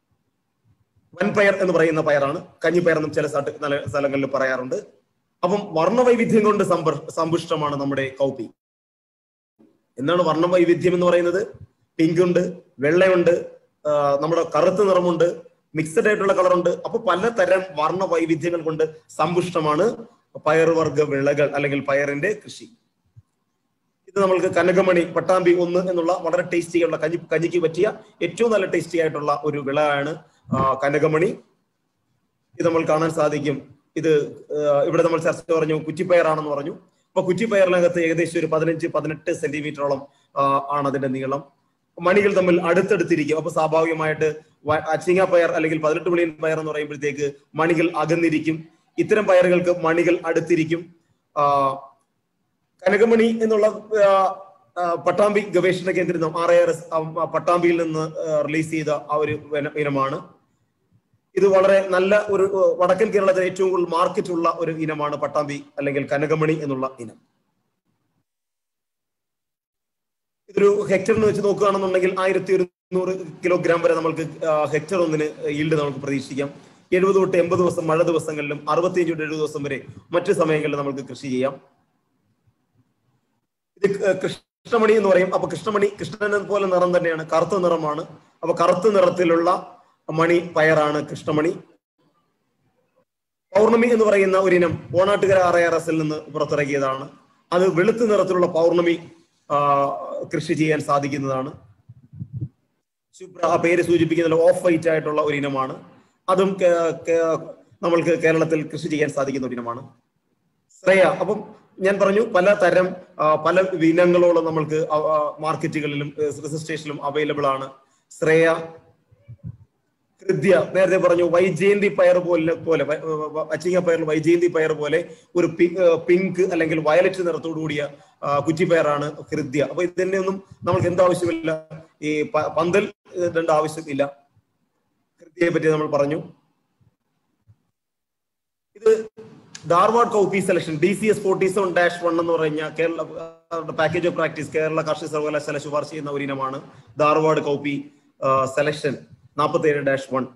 വൻപയർ എന്ന് പറയുന്ന പയറാണ്. കഞ്ഞിപ്പയർ എന്നും ചില സ്ഥലങ്ങളിൽ പറയാറുണ്ട്. അപ്പം വർണ്ണവൈവിധ്യം കൊണ്ട് സമ്പ സമ്പുഷ്ടമാണ് നമ്മുടെ കൗപ്പി. എന്താണ് വർണ്ണവൈവിധ്യം എന്ന് പറയുന്നത്? പിങ്ക് ഉണ്ട്, വെള്ളയുണ്ട്, നമ്മുടെ കറുത്ത നിറമുണ്ട്, മിക്സഡ് ആയിട്ടുള്ള കളറുണ്ട്. അപ്പൊ പലതരം വർണ്ണ വൈവിധ്യങ്ങൾ കൊണ്ട് സമ്പുഷ്ടമാണ് പയറുവർഗ വിളകൾ അല്ലെങ്കിൽ പയറിന്റെ കൃഷി. ഇത് നമ്മൾക്ക് കനകമണി, പട്ടാമ്പി ഒന്ന് എന്നുള്ള വളരെ ടേസ്റ്റി ആയിട്ടുള്ള കഞ്ഞി കഞ്ഞിക്ക് പറ്റിയ ഏറ്റവും നല്ല ടേസ്റ്റി ആയിട്ടുള്ള ഒരു വിളയാണ് കനകമണി. ഇത് നമ്മൾ കാണാൻ സാധിക്കും. ഇത് ഇവിടെ നമ്മൾ ചർച്ച പറഞ്ഞു കുറ്റിപ്പയറാണെന്ന് പറഞ്ഞു. അപ്പൊ കുറ്റിപ്പയറിനകത്ത് ഏകദേശം ഒരു പതിനഞ്ച് പതിനെട്ട് സെന്റിമീറ്ററോളം ആണ് അതിന്റെ നീളം. മണികൾ തമ്മിൽ അടുത്തടുത്തിരിക്കും. അപ്പൊ സ്വാഭാവികമായിട്ട് അച്ചിങ്ങ പയർ അല്ലെങ്കിൽ പതിനെട്ട് വിളിയൻ പയർ എന്ന് പറയുമ്പോഴത്തേക്ക് മണികൾ അകന്നിരിക്കും. ഇത്തരം പയറുകൾക്ക് മണികൾ അടുത്തിരിക്കും. ആ കനകമണി എന്നുള്ള പട്ടാമ്പി ഗവേഷണ കേന്ദ്രം ആർ ഐ ആർ എസ് പട്ടാമ്പിയിൽ നിന്ന് റിലീസ് ചെയ്ത ആ ഒരു ഇനമാണ്. ഇത് വളരെ നല്ല ഒരു വടക്കൻ കേരളത്തിൽ ഏറ്റവും കൂടുതൽ മാർക്കറ്റ് ഉള്ള ഒരു ഇനമാണ് പട്ടാമ്പി അല്ലെങ്കിൽ കനകമണി എന്നുള്ള ഇനം. ഇതൊരു ഹെക്ടറിന് വെച്ച് നോക്കുകയാണെന്നുണ്ടെങ്കിൽ ആയിരത്തി ഒരുന്നൂറ് കിലോഗ്രാം വരെ നമുക്ക് ഹെക്ടർ ഒന്നിന് ഈൽഡ് നമുക്ക് പ്രതീക്ഷിക്കാം. എഴുപത് തൊട്ട് എൺപത് ദിവസം മഴ ദിവസങ്ങളിലും അറുപത്തിയഞ്ച് തൊട്ട് എഴുപത് ദിവസം വരെ മറ്റു സമയങ്ങളിൽ നമുക്ക് കൃഷി ചെയ്യാം. ഇത് കൃഷ്ണമണി എന്ന് പറയും. അപ്പൊ കൃഷ്ണമണി കൃഷ്ണനെ പോലെ നിറം തന്നെയാണ്, കറുത്ത നിറമാണ്. അപ്പൊ കറുത്ത നിറത്തിലുള്ള മണി പയറാണ് കൃഷ്ണമണി. പൗർണമി എന്ന് പറയുന്ന ഒരിനം ഓണാട്ടുകര ആർ ഐ ആർ എസിൽ നിന്ന് പുറത്തിറക്കിയതാണ്. അത് വെളുത്ത നിറത്തിലുള്ള പൗർണമി കൃഷി ചെയ്യാൻ സാധിക്കുന്നതാണ്. ശുഭ്ര ആ പേര് സൂചിപ്പിക്കുന്ന ഓഫ് വൈറ്റ് ആയിട്ടുള്ള ഒരു ഇനമാണ്. അതും നമ്മൾക്ക് കേരളത്തിൽ കൃഷി ചെയ്യാൻ സാധിക്കുന്ന ഒരു ഇനമാണ്. ശ്രേയ, അപ്പം ഞാൻ പറഞ്ഞു പല തരം പല ഇനങ്ങളോളം നമ്മൾക്ക് മാർക്കറ്റുകളിലും രജിസ്ട്രേഷനിലും അവൈലബിൾ ആണ്. ശ്രേയ, ഹൃദ്യ, നേരത്തെ പറഞ്ഞു വൈജയന്തി പയർ പോലെ പോലെ അച്ചിങ്ങ പയറിൽ വൈജയന്തി പയർ പോലെ ഒരു പിങ്ക് അല്ലെങ്കിൽ വയലറ്റ് നിറത്തോടു കൂടിയ കുറ്റിപ്പയറാണ് ഹൃദ്യ. അപ്പൊ ഇതിന്റെ ഒന്നും നമ്മൾക്ക് എന്താവശ്യമില്ല, ഈ പന്തൽ ഇടേണ്ട ആവശ്യമില്ല. ഹൃദ്യയെ പറ്റി നമ്മൾ പറഞ്ഞു. ഇത് Dharwad cowpea selection D C S forty seven dash one എന്ന് പറഞ്ഞ Kerala package of practice Kerala കാർഷിക സർവകലാശാല ശുപാർശ ചെയ്യുന്ന ഒരു ഇനമാണ് ധാർവാഡ് കൗപ്പി സെലക്ഷൻ നാൽപ്പത്തി ഏഴ് ഡാഷ് വൺ.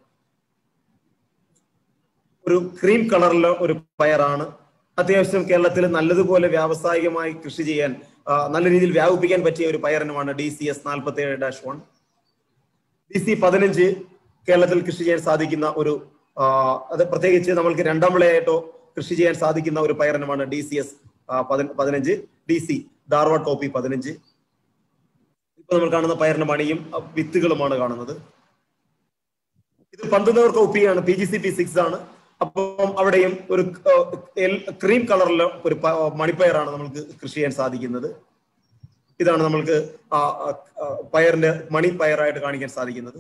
ഒരു ക്രീം കളറിലുള്ള ഒരു പയറാണ്. അത്യാവശ്യം കേരളത്തിൽ നല്ലതുപോലെ വ്യാവസായികമായി കൃഷി ചെയ്യാൻ നല്ല രീതിയിൽ വ്യാപിപ്പിക്കാൻ പറ്റിയ ഒരു പയറിനുമാണ് ഡി സി എസ് നാൽപ്പത്തി ഏഴ് ഡാഷ് വൺ. ഡി സി പതിനഞ്ച് കേരളത്തിൽ കൃഷി ചെയ്യാൻ സാധിക്കുന്ന ഒരു അത് പ്രത്യേകിച്ച് നമ്മൾക്ക് രണ്ടാം വിളയായിട്ടോ കൃഷി ചെയ്യാൻ സാധിക്കുന്ന ഒരു പയറിനുമാണ് ഡി സി എസ് പതിനഞ്ച്. ഡി സി ധാർവാഡ് കോപ്പി പതിനഞ്ച്. ഇപ്പൊ നമ്മൾ കാണുന്ന പയറിന്റെ മണിയും വിത്തുകളുമാണ് കാണുന്നത്. ഇത് പന്തുന്നവർ കോപ്പിയാണ്, P G C P six ആണ്. അപ്പം അവിടെയും ഒരു ക്രീം കളറിലെ ഒരു മണിപ്പയറാണ് നമുക്ക് കൃഷി ചെയ്യാൻ സാധിക്കുന്നത്. ഇതാണ് നമ്മൾക്ക് പയറിന്റെ മണിപ്പയറായിട്ട് കാണിക്കാൻ സാധിക്കുന്നത്.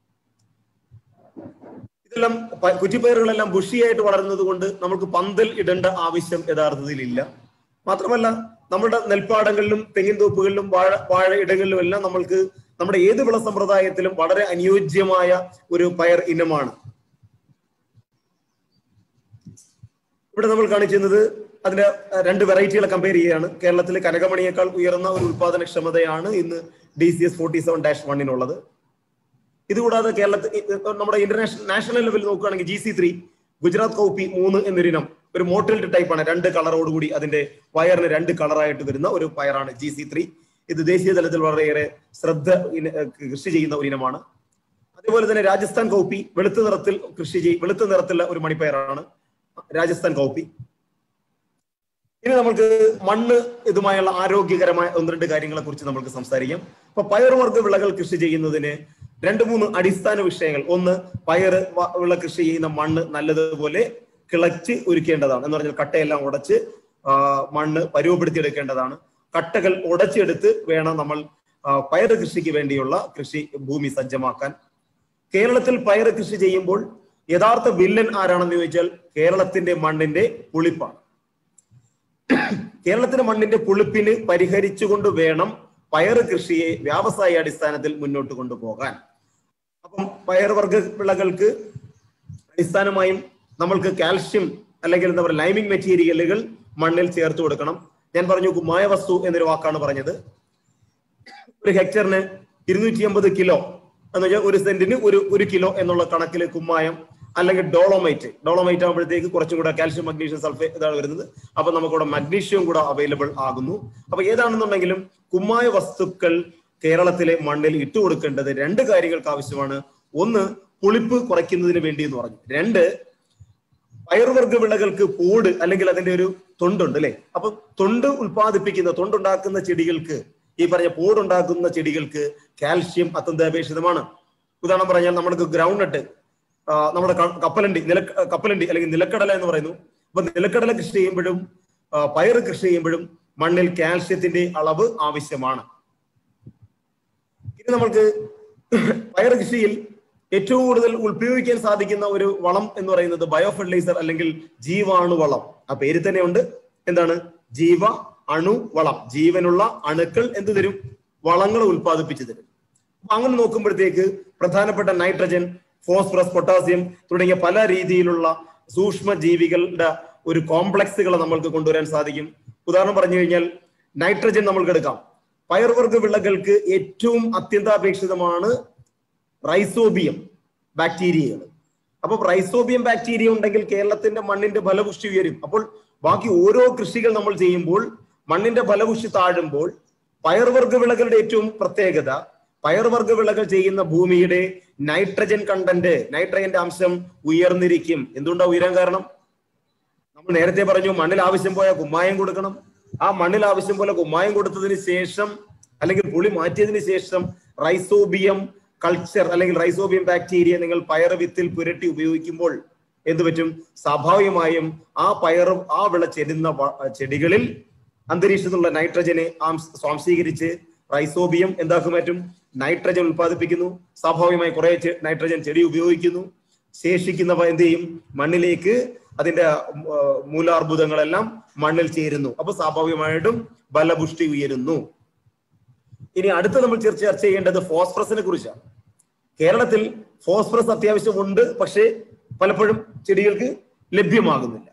ഇതെല്ലാം കുറ്റിപ്പയറുകളെല്ലാം ബുഷിയായിട്ട് വളരുന്നത് കൊണ്ട് നമുക്ക് പന്തൽ ഇടേണ്ട ആവശ്യം യഥാർത്ഥത്തിൽ ഇല്ല. മാത്രമല്ല നമ്മുടെ നെൽപ്പാടങ്ങളിലും തെങ്ങിൻ തോപ്പുകളിലും വാഴ വാഴ ഇടങ്ങളിലും എല്ലാം നമ്മൾക്ക് നമ്മുടെ ഏത് വിള സമ്പ്രദായത്തിലും വളരെ അനുയോജ്യമായ ഒരു പയർ ഇനമാണ്. ഇവിടെ നമ്മൾ കാണിക്കുന്നത് അതിന്റെ രണ്ട് വെറൈറ്റികളെ കമ്പയർ ചെയ്യുകയാണ്. കേരളത്തിൽ കനകമണിയേക്കാൾ ഉയർന്ന ഒരു ഉത്പാദനക്ഷമതയാണ് ഇന്ന് D C S forty seven dash വണ്ണിനുള്ളത്. ഇതുകൂടാതെ കേരളത്തിൽ നമ്മുടെ ഇന്റർനാഷണൽ നാഷണൽ ലെവലിൽ നോക്കുകയാണെങ്കിൽ G C three Gujarat cowpea മൂന്ന് എന്നൊരിനം ഒരു മോട്ടൽഡ് ടൈപ്പാണ്. രണ്ട് കളറോടുകൂടി അതിന്റെ പയറിന് രണ്ട് കളറായിട്ട് വരുന്ന ഒരു പയറാണ് ജി സി ത്രീ. ഇത് ദേശീയ തലത്തിൽ വളരെയേറെ ശ്രദ്ധ കൃഷി ചെയ്യുന്ന ഒരു ഇനമാണ്. അതേപോലെ തന്നെ രാജസ്ഥാൻ കൗപ്പി വെളുത്ത നിറത്തിൽ കൃഷി ചെയ്യും വെളുത്ത നിറത്തിലുള്ള ഒരു മണിപ്പയറാണ് രാജസ്ഥാൻ കൗപ്പി. ഇനി നമുക്ക് മണ്ണ് ഇതുമായുള്ള ആരോഗ്യകരമായ ഒന്ന് രണ്ട് കാര്യങ്ങളെ കുറിച്ച് നമുക്ക് സംസാരിക്കാം. അപ്പൊ പയറുവർഗ്ഗ വിളകൾ കൃഷി ചെയ്യുന്നതിന് രണ്ട് മൂന്ന് അടിസ്ഥാന വിഷയങ്ങൾ. ഒന്ന്, പയർ വിള കൃഷി ചെയ്യുന്ന മണ്ണ് നല്ലതുപോലെ കിളച്ച് ഒരുക്കേണ്ടതാണ്. എന്ന് പറഞ്ഞാൽ കട്ടയെല്ലാം ഉടച്ച് മണ്ണ് പരുവപ്പെടുത്തിയെടുക്കേണ്ടതാണ്. കട്ടകൾ ഉടച്ചെടുത്ത് വേണം നമ്മൾ പയർ കൃഷിക്ക് വേണ്ടിയുള്ള കൃഷി ഭൂമി സജ്ജമാക്കാൻ. കേരളത്തിൽ പയർ കൃഷി ചെയ്യുമ്പോൾ യഥാർത്ഥ വില്ലൻ ആരാണെന്ന് ചോദിച്ചാൽ കേരളത്തിന്റെ മണ്ണിന്റെ പുളിപ്പാണ്. കേരളത്തിന്റെ മണ്ണിന്റെ പുളിപ്പിന് പരിഹരിച്ചുകൊണ്ട് വേണം പയർ കൃഷിയെ വ്യാവസായ അടിസ്ഥാനത്തിൽ മുന്നോട്ട് കൊണ്ടുപോകാൻ. അപ്പം പയർവർഗ വിളകൾക്ക് അടിസ്ഥാനമായും നമ്മൾക്ക് കാൽഷ്യം അല്ലെങ്കിൽ എന്താ പറയുക ലൈമിംഗ് മെറ്റീരിയലുകൾ മണ്ണിൽ ചേർത്ത് കൊടുക്കണം. ഞാൻ പറഞ്ഞു കുമ്മായ വസ്തു എന്നൊരു വാക്കാണ് പറഞ്ഞത്. ഒരു ഹെക്ടറിന് ഇരുന്നൂറ്റി അമ്പത് കിലോ എന്ന് വെച്ചാൽ ഒരു സെന്റിന് ഒരു ഒരു കിലോ എന്നുള്ള കണക്കിൽ കുമ്മായം അല്ലെങ്കിൽ ഡോളോമൈറ്റ് ഡോളോമൈറ്റ് ആകുമ്പോഴത്തേക്ക് കുറച്ചും കൂടെ കാൽഷ്യം മഗ്നീഷ്യം സൾഫേറ്റ് ഇതാണ് വരുന്നത്. അപ്പൊ നമുക്കിവിടെ മഗ്നീഷ്യം കൂടെ അവൈലബിൾ ആകുന്നു. അപ്പൊ ഏതാണെന്നുണ്ടെങ്കിലും കുമ്മായ വസ്തുക്കൾ കേരളത്തിലെ മണ്ണിൽ ഇട്ടു കൊടുക്കേണ്ടത് രണ്ട് കാര്യങ്ങൾക്ക് ആവശ്യമാണ്. ഒന്ന്, പുളിപ്പ് കുറയ്ക്കുന്നതിന് വേണ്ടി എന്ന് പറഞ്ഞു. രണ്ട്, പയർവർഗ വിളകൾക്ക് പൂട് അല്ലെങ്കിൽ അതിന്റെ ഒരു തൊണ്ടുണ്ട് അല്ലെ. അപ്പൊ തൊണ്ട് ഉൽപ്പാദിപ്പിക്കുന്ന തൊണ്ടുണ്ടാക്കുന്ന ചെടികൾക്ക് ഈ പറഞ്ഞ പൂടുണ്ടാക്കുന്ന ചെടികൾക്ക് കാൽഷ്യം അത്യന്താപേക്ഷിതമാണ്. ഉദാഹരണം പറഞ്ഞാൽ നമ്മൾക്ക് ഗ്രൗണ്ട് നട്ട് നമ്മുടെ കപ്പലണ്ടി നില കപ്പലണ്ടി അല്ലെങ്കിൽ നിലക്കടല എന്ന് പറയുന്നു. അപ്പൊ നിലക്കടല കൃഷി ചെയ്യുമ്പോഴും പയർ കൃഷി ചെയ്യുമ്പോഴും മണ്ണിൽ കാൽഷ്യത്തിന്റെ അളവ് ആവശ്യമാണ്. ഇനി നമ്മൾക്ക് പയർ കൃഷിയിൽ ഏറ്റവും കൂടുതൽ ഉപയോഗിക്കാൻ സാധിക്കുന്ന ഒരു വളം എന്ന് പറയുന്നത് ബയോ ഫെർട്ടിലൈസർ അല്ലെങ്കിൽ ജീവാണുവളം. ആ പേര് തന്നെ ഉണ്ട്. എന്താണ്? ജീവ അണു വളം. ജീവനുള്ള അണുക്കൾ എന്ത് തരും? വളങ്ങൾ ഉൽപ്പാദിപ്പിച്ചു തരും. അപ്പൊ അങ്ങനെ നോക്കുമ്പോഴത്തേക്ക് പ്രധാനപ്പെട്ട നൈട്രജൻ, ഫോസ്ഫറസ്, പൊട്ടാസ്യം തുടങ്ങിയ പല രീതിയിലുള്ള സൂക്ഷ്മ ജീവികളുടെ ഒരു കോംപ്ലക്സുകളെ നമ്മൾക്ക് കൊണ്ടുവരാൻ സാധിക്കും. ഉദാഹരണം പറഞ്ഞു കഴിഞ്ഞാൽ നൈട്രജൻ നമ്മൾക്ക് എടുക്കാം. പയർവർഗ വിളകൾക്ക് ഏറ്റവും അത്യന്താപേക്ഷിതമാണ് റൈസോബിയം ബാക്ടീരിയകൾ. അപ്പൊ റൈസോബിയം ബാക്ടീരിയ ഉണ്ടെങ്കിൽ കേരളത്തിന്റെ മണ്ണിന്റെ ഫലപുഷ്ടി ഉയരും. അപ്പോൾ ബാക്കി ഓരോ കൃഷികൾ നമ്മൾ ചെയ്യുമ്പോൾ മണ്ണിന്റെ ഫലപുഷ്ടി താഴുമ്പോൾ പയർവർഗ വിളകളുടെ ഏറ്റവും പ്രത്യേകത പയർവർഗ വിളകൾ ചെയ്യുന്ന ഭൂമിയുടെ നൈട്രജൻ കണ്ടന്റ് നൈട്രജന്റെ അംശം ഉയർന്നിരിക്കും. എന്തുകൊണ്ടാണ് ഉയരാൻ കാരണം? നമ്മൾ നേരത്തെ പറഞ്ഞു മണ്ണിൽ ആവശ്യം പോയ കുമ്മായം കൊടുക്കണം. ആ മണ്ണിൽ ആവശ്യം പോലെ കുമ്മായം കൊടുത്തതിന് ശേഷം അല്ലെങ്കിൽ പുളി മാറ്റിയതിന് ശേഷം റൈസോബിയം കൾച്ചർ അല്ലെങ്കിൽ റൈസോബിയം ബാക്ടീരിയ നിങ്ങൾ പയർ വിത്തിൽ പുരട്ടി ഉപയോഗിക്കുമ്പോൾ എന്ത് പറ്റും? സ്വാഭാവികമായും ആ പയർ ആ വിള ചെല്ലുന്ന ചെടികളിൽ അന്തരീക്ഷത്തിലുള്ള നൈട്രജനെ സ്വാംശീകരിച്ച് റൈസോബിയം എന്താക്കി മാറ്റും? നൈട്രജൻ ഉൽപ്പാദിപ്പിക്കുന്നു. സ്വാഭാവികമായി കുറെ നൈട്രജൻ ചെടി ഉപയോഗിക്കുന്നു. ശേഷിക്കുന്നവ എന്ത് ചെയ്യും? മണ്ണിലേക്ക് അതിന്റെ മൂലാർബുദങ്ങളെല്ലാം മണ്ണിൽ ചേരുന്നു. അപ്പൊ സ്വാഭാവികമായിട്ടും ബലപുഷ്ടി ഉയരുന്നു. ഇനി അടുത്ത നമ്മൾ ചർച്ച ചർച്ച ചെയ്യേണ്ടത് ഫോസ്ഫറസിനെ കുറിച്ചാണ്. കേരളത്തിൽ ഫോസ്ഫറസ് അത്യാവശ്യമുണ്ട്, പക്ഷേ പലപ്പോഴും ചെടികൾക്ക് ലഭ്യമാകുന്നില്ല.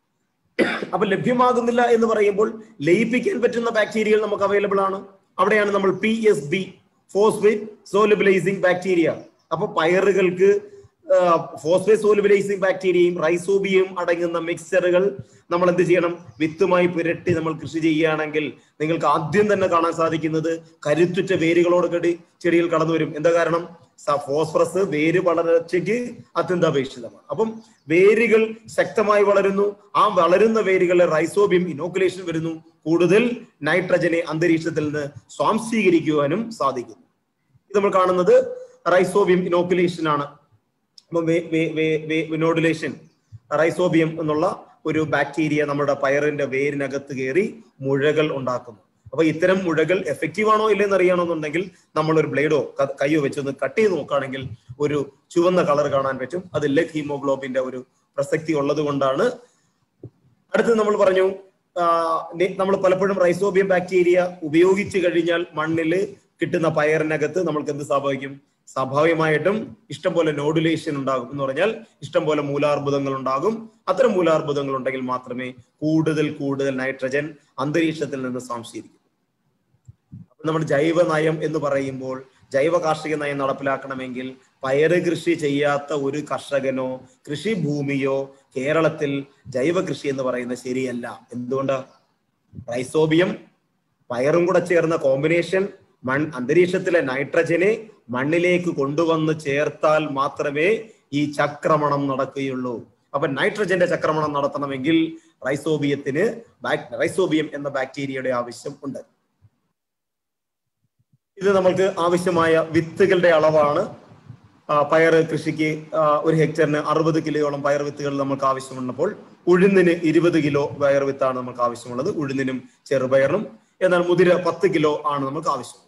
അപ്പൊ ലഭ്യമാകുന്നില്ല എന്ന് പറയുമ്പോൾ ലയിപ്പിക്കാൻ പറ്റുന്ന ബാക്ടീരിയകൾ നമുക്ക് അവൈലബിൾ ആണ്. അവിടെയാണ് നമ്മൾ P S B phosphate solubilising bacteria. അപ്പൊ പയറുകൾക്ക് ഫോസ്ഫേറ്റ് സോലുബിലൈസിംഗ് ബാക്ടീരിയയും റൈസോബിയയും അടങ്ങുന്ന മിക്സറുകൾ നമ്മൾ എന്ത് ചെയ്യണം? വിത്തുമായി പുരട്ടി നമ്മൾ കൃഷി ചെയ്യുകയാണെങ്കിൽ നിങ്ങൾക്ക് ആദ്യം തന്നെ കാണാൻ സാധിക്കുന്നത് കരുത്തുറ്റ വേരുകളോട് കടി ചെടികൾ കടന്നു വരും. എന്താ കാരണം? ഫോസ്ഫറസ് വേര് വളർച്ചയ്ക്ക് അത്യന്താപേക്ഷിതമാണ്. അപ്പം വേരുകൾ ശക്തമായി വളരുന്നു. ആ വളരുന്ന വേരുകളിലെ റൈസോബിയം ഇനോക്കുലേഷൻ വരുന്നു. കൂടുതൽ നൈട്രജനെ അന്തരീക്ഷത്തിൽ നിന്ന് സ്വാംശീകരിക്കുവാനും സാധിക്കുന്നു. ഇത് നമ്മൾ കാണുന്നത് റൈസോബിയം ഇനോക്കുലേഷൻ ആണ്. വിനോഡുലേഷൻ റൈസോബിയം എന്നുള്ള ഒരു ബാക്ടീരിയ നമ്മുടെ പയറിന്റെ വേരിനകത്ത് കയറി മുഴകൾ ഉണ്ടാക്കുന്നു. അപ്പൊ ഇത്തരം മുഴകൾ എഫക്റ്റീവ് ആണോ ഇല്ലെന്ന് അറിയണമെന്നുണ്ടെങ്കിൽ നമ്മൾ ഒരു ബ്ലേഡോ കയ്യോ വെച്ചൊന്ന് കട്ട് ചെയ്ത് നോക്കുകയാണെങ്കിൽ ഒരു ചുവന്ന കളർ കാണാൻ പറ്റും. അത് ലെഗ് ഹീമോഗ്ലോബിന്റെ ഒരു പ്രസക്തി ഉള്ളത് കൊണ്ടാണ്. അടുത്ത് നമ്മൾ പറഞ്ഞു നമ്മൾ പലപ്പോഴും റൈസോബിയം ബാക്ടീരിയ ഉപയോഗിച്ചു കഴിഞ്ഞാൽ മണ്ണിൽ കിട്ടുന്ന പയറിനകത്ത് നമ്മൾക്ക് എന്ത് സംഭവിക്കും? സ്വാഭാവികമായിട്ടും ഇഷ്ടം പോലെ നോഡുലേഷൻ ഉണ്ടാകും എന്ന് പറഞ്ഞാൽ ഇഷ്ടം പോലെ മൂലാർബുദങ്ങൾ ഉണ്ടാകും. അത്തരം മൂലാർബുദങ്ങൾ ഉണ്ടെങ്കിൽ മാത്രമേ കൂടുതൽ കൂടുതൽ നൈട്രജൻ അന്തരീക്ഷത്തിൽ നിന്ന് സംശീകരിക്കൂ. അപ്പൊ നമ്മൾ ജൈവ നയം എന്ന് പറയുമ്പോൾ ജൈവ കാർഷിക നയം നടപ്പിലാക്കണമെങ്കിൽ പയറ് കൃഷി ചെയ്യാത്ത ഒരു കർഷകനോ കൃഷിഭൂമിയോ കേരളത്തിൽ ജൈവ കൃഷി എന്ന് പറയുന്നത് ശരിയല്ല. എന്തുകൊണ്ട്? റൈസോബിയം പയറും കൂടെ ചേർന്ന കോമ്പിനേഷൻ മൺ അന്തരീക്ഷത്തിലെ നൈട്രജനെ മണ്ണിലേക്ക് കൊണ്ടുവന്ന് ചേർത്താൽ മാത്രമേ ഈ ചക്രമണം നടക്കുകയുള്ളൂ. അപ്പൊ നൈട്രജന്റെ ചക്രമണം നടത്തണമെങ്കിൽ റൈസോബിയത്തിന് റൈസോബിയം എന്ന ബാക്ടീരിയയുടെ ആവശ്യം ഉണ്ട്. ഇത് നമ്മൾക്ക് ആവശ്യമായ വിത്തുകളുടെ അളവാണ്. പയർ കൃഷിക്ക് ഒരു ഹെക്ടറിന് അറുപത് കിലോയോളം പയർ വിത്തുകൾ നമുക്ക് ആവശ്യമുള്ളപ്പോൾ ഉഴുന്നിന് ഇരുപത് കിലോ പയർ വിത്താണ് നമുക്ക് ആവശ്യമുള്ളത്, ഉഴുന്നിനും ചെറുപയറിനും. എന്നാൽ മുതിര പത്ത് കിലോ ആണ് നമുക്ക് ആവശ്യമുള്ളത്.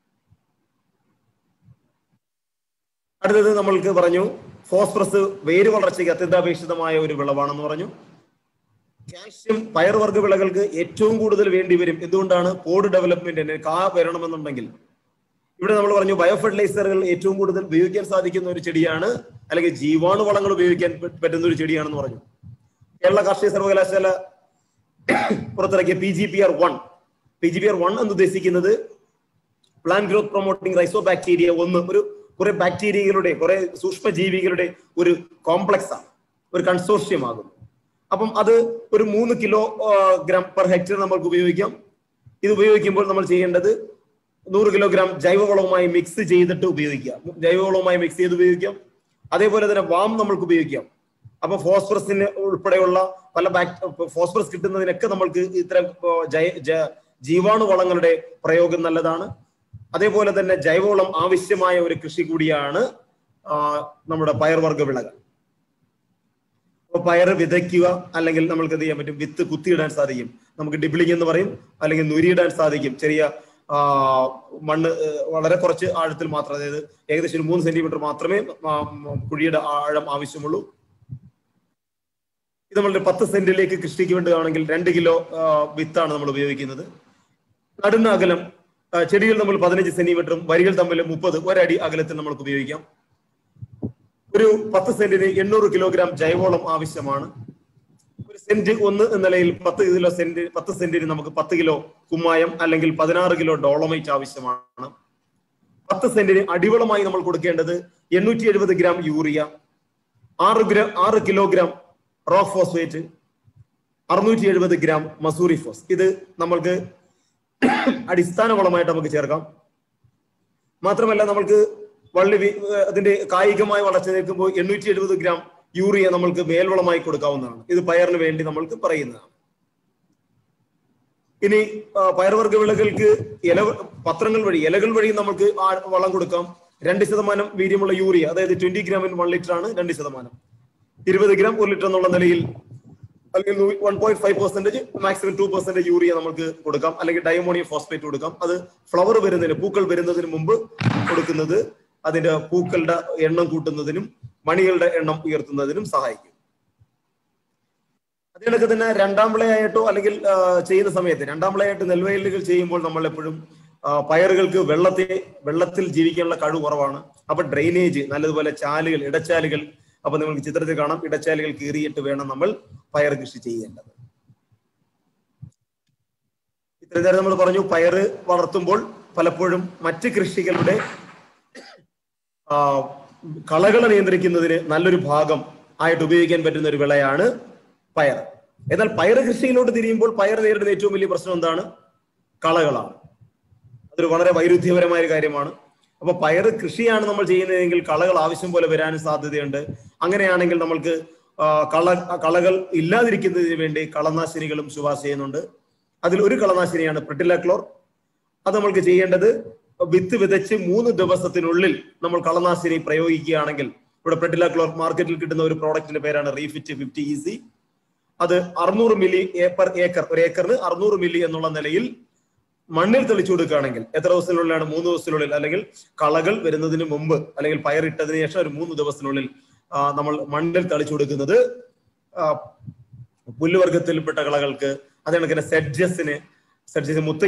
അടുത്തത് നമ്മൾക്ക് പറഞ്ഞു ഫോസ്ഫറസ് വേര് വളർച്ചയ്ക്ക് അത്യന്താപേക്ഷിതമായ ഒരു വിളവാണെന്ന് പറഞ്ഞു. കാൽഷ്യം പയർവർഗ്ഗ വിളകൾക്ക് ഏറ്റവും കൂടുതൽ വേണ്ടി വരും. എന്തുകൊണ്ടാണ്? പോഡ് ഡെവലപ്മെന്റിന് കാ വരണമെന്നുണ്ടെങ്കിൽ. ഇവിടെ നമ്മൾ പറഞ്ഞു ബയോ ഫെർട്ടിലൈസറുകൾ ഏറ്റവും കൂടുതൽ ഉപയോഗിക്കാൻ സാധിക്കുന്ന ഒരു ചെടിയാണ്, അല്ലെങ്കിൽ ജീവാണു വളങ്ങൾ ഉപയോഗിക്കാൻ പറ്റുന്ന ഒരു ചെടിയാണെന്ന് പറഞ്ഞു. കേരള കാർഷിക സർവകലാശാല പുറത്തിറക്കിയ P G P R one P G P R one എന്ന് ഉദ്ദേശിക്കുന്നത് plant growth promoting rhizobacteria ഒന്ന്, ഒരു കുറെ ബാക്ടീരിയകളുടെ കുറെ സൂക്ഷ്മജീവികളുടെ ഒരു കോംപ്ലക്സ് ആണ്, ഒരു കൺസോർഷ്യം ആകുന്നു. അപ്പം അത് ഒരു മൂന്ന് കിലോ ഗ്രാം പെർ ഹെക്ടർ നമുക്ക് ഉപയോഗിക്കാം. ഇത് ഉപയോഗിക്കുമ്പോൾ നമ്മൾ ചെയ്യേണ്ടത് നൂറ് കിലോഗ്രാം ജൈവവളവുമായി മിക്സ് ചെയ്തിട്ട് ഉപയോഗിക്കാം. ജൈവവളവുമായി മിക്സ് ചെയ്ത് ഉപയോഗിക്കാം. അതേപോലെ തന്നെ വാം നമ്മൾക്ക് ഉപയോഗിക്കാം. അപ്പൊ ഫോസ്ഫറസിന് ഉൾപ്പെടെയുള്ള പല ബാക്ടീരിയ ഫോസ്ഫറസ് കിട്ടുന്നതിനൊക്കെ നമ്മൾക്ക് ഇത്തരം ജീവാണു വളങ്ങളുടെ പ്രയോഗം നല്ലതാണ്. അതേപോലെ തന്നെ ജൈവവളം ആവശ്യമായ ഒരു കൃഷി കൂടിയാണ് നമ്മുടെ പയർവർഗ്ഗ വിളകൾ. അപ്പൊ പയർ വിതയ്ക്കുക, അല്ലെങ്കിൽ നമ്മൾക്ക് എന്ത് ചെയ്യാൻ പറ്റും? വിത്ത് കുത്തിയിടാൻ സാധിക്കും. നമുക്ക് ഡിബ്ലിംഗ് എന്ന് പറയും, അല്ലെങ്കിൽ നുരിയിടാൻ സാധിക്കും. ചെറിയ ആ മണ്ണ് വളരെ കുറച്ച് ആഴത്തിൽ മാത്രം, അതായത് ഏകദേശം ഒരു മൂന്ന് സെന്റിമീറ്റർ മാത്രമേ കുഴിയുടെ ആഴം ആവശ്യമുള്ളൂ. ഇത് നമ്മളുടെ പത്ത് സെന്റിലേക്ക് കൃഷിക്ക് വേണ്ടതാണെങ്കിൽ രണ്ട് കിലോ വിത്താണ് നമ്മൾ ഉപയോഗിക്കുന്നത്. നടുന്ന അകലം ചെടികൾ നമ്മൾ പതിനഞ്ച് സെന്റിമീറ്ററും വരികൾ തമ്മിൽ മുപ്പത് ഒരടി അകലത്തിൽ നമുക്ക് ഉപയോഗിക്കാം. ഒരു പത്ത് സെന്റിന് എണ്ണൂറ് കിലോഗ്രാം ജൈവവളം ആവശ്യമാണ്. ഒരു സെന്റ് ഒന്ന് എന്ന നിലയിൽ പത്ത് കിലോ സെന്റ് പത്ത് സെന്റിന് നമുക്ക് പത്ത് കിലോ കുമ്മായം അല്ലെങ്കിൽ പതിനാറ് കിലോ ഡോളമൈറ്റ് ആവശ്യമാണ്. പത്ത് സെന്റിന് അടിവളമായി നമ്മൾ കൊടുക്കേണ്ടത് എണ്ണൂറ്റി എഴുപത് ഗ്രാം യൂറിയ, ആറ് ഗ്രാം ആറ് കിലോഗ്രാം റോക്ക് ഫോസ്ഫേറ്റ്, അറുന്നൂറ്റി എഴുപത് ഗ്രാം മസൂറി ഫോസ്. ഇത് നമ്മൾക്ക് അടിസ്ഥാന വളമായിട്ട് നമുക്ക് ചേർക്കാം. മാത്രമല്ല നമ്മൾക്ക് വള്ളി അതിന്റെ കായികമായി വളർച്ച നിൽക്കുമ്പോൾ എണ്ണൂറ്റി എഴുപത് ഗ്രാം യൂറിയ നമ്മൾക്ക് മേൽവളമായി കൊടുക്കാവുന്നതാണ്. ഇത് പയറിന് വേണ്ടി നമ്മൾക്ക് പറയുന്നതാണ്. ഇനി പയർവർഗ്ഗ വിളകൾക്ക് ഇല പത്രങ്ങൾ വഴി ഇലകൾ വഴി നമുക്ക് വളം കൊടുക്കാം. രണ്ട് ശതമാനം വീര്യമുള്ള യൂറിയ, അതായത് ട്വന്റി ഗ്രാമിന് വൺ ലിറ്റർ ആണ് രണ്ട് ശതമാനം. ഇരുപത് ഗ്രാം ഒരു ലിറ്റർ എന്നുള്ള നിലയിൽ അല്ലെങ്കിൽ one point five percentage maximum two percentage urea നമുക്ക് കൊടുക്കാം. അല്ലെങ്കിൽ ഡയമോണിയം ഫോസ്ഫേറ്റ് കൊടുക്കാം. അത് ഫ്ലവർ വരുന്നതിന് പൂക്കൾ വരുന്നതിന് മുമ്പ് കൊടുക്കുന്നത് അതിന്റെ പൂക്കളുടെ എണ്ണം കൂട്ടുന്നതിനും മണികളുടെ എണ്ണം ഉയർത്തുന്നതിനും സഹായിക്കും. അതിനൊക്കെ തന്നെ രണ്ടാം വിളയായിട്ടോ അല്ലെങ്കിൽ ചെയ്യുന്ന സമയത്ത് രണ്ടാം വിളയായിട്ട് നെൽവയലുകൾ ചെയ്യുമ്പോൾ നമ്മൾ എപ്പോഴും പയറുകൾക്ക് വെള്ളത്തെ വെള്ളത്തിൽ ജീവിക്കാനുള്ള കഴിവ് കുറവാണ്. അപ്പൊ ഡ്രെയിനേജ് നല്ലതുപോലെ ചാലുകൾ ഇടച്ചാലുകൾ അപ്പൊ നിങ്ങൾക്ക് ചിത്രത്തിൽ കാണാം, ഇടച്ചാലുകൾ കീറിയിട്ട് വേണം നമ്മൾ പയർ കൃഷി ചെയ്യേണ്ടത്. ഇത്രയും നേരം നമ്മൾ പറഞ്ഞു പയറ് വളർത്തുമ്പോൾ പലപ്പോഴും മറ്റ് കൃഷികളുടെ കളകളെ നിയന്ത്രിക്കുന്നതിന് നല്ലൊരു ഭാഗം ആയിട്ട് ഉപയോഗിക്കാൻ പറ്റുന്ന ഒരു വിളയാണ് പയർ. എന്നാൽ പയർ കൃഷിയിലോട്ട് തിരിയുമ്പോൾ പയർ നേരിടുന്ന ഏറ്റവും വലിയ പ്രശ്നം എന്താണ്? കളകളാണ്. അതൊരു വളരെ വൈരുദ്ധ്യപരമായ ഒരു കാര്യമാണ്. അപ്പൊ പയർ കൃഷിയാണ് നമ്മൾ ചെയ്യുന്നതെങ്കിൽ കളകൾ ആവശ്യം പോലെ വരാനും സാധ്യതയുണ്ട്. അങ്ങനെയാണെങ്കിൽ നമ്മൾക്ക് കള കളകൾ ഇല്ലാതിരിക്കുന്നതിന് വേണ്ടി കളനാശിനികളും ശുപാർശ ചെയ്യുന്നുണ്ട്. അതിൽ ഒരു കളനാശിനിയാണ് പ്രിട്ടിലാക്ലോർ. അത് നമ്മൾക്ക് ചെയ്യേണ്ടത് വിത്ത് വിതച്ച് മൂന്ന് ദിവസത്തിനുള്ളിൽ നമ്മൾ കളനാശിനി പ്രയോഗിക്കുകയാണെങ്കിൽ, ഇവിടെ പ്രിട്ടിലാക്ലോർ മാർക്കറ്റിൽ കിട്ടുന്ന ഒരു പ്രോഡക്റ്റിന്റെ പേരാണ് റീഫിറ്റ് ഫിഫ്റ്റി ഈസി. അത് അറുന്നൂറ് മില്ലി പെർ ഏക്കർ, ഒരു ഏക്കറിന് അറുന്നൂറ് മില്ലി എന്നുള്ള നിലയിൽ മണ്ണിൽ തെളിച്ചു കൊടുക്കുകയാണെങ്കിൽ എത്ര ദിവസത്തിനുള്ളിലാണ്? മൂന്ന് ദിവസത്തിനുള്ളിൽ, അല്ലെങ്കിൽ കളകൾ വരുന്നതിന് മുമ്പ്, അല്ലെങ്കിൽ പയറിട്ടതിന് ശേഷം ഒരു മൂന്ന് ദിവസത്തിനുള്ളിൽ നമ്മൾ മണ്ണിൽ തളിച്ചു കൊടുക്കുന്നത് പുല്ലുവർഗത്തിൽപ്പെട്ട കളകൾക്ക്, അതേപോലെ സെഡ്ജസിന് സെഡ്ജസ് മുത്തങ്ങപ്പെട്ട കളകൾ, പരന്ന ഇലകൾ തുടങ്ങിയ കളകളുടെ നിയന്ത്രണങ്ങൾക്ക് നല്ലതാണ്.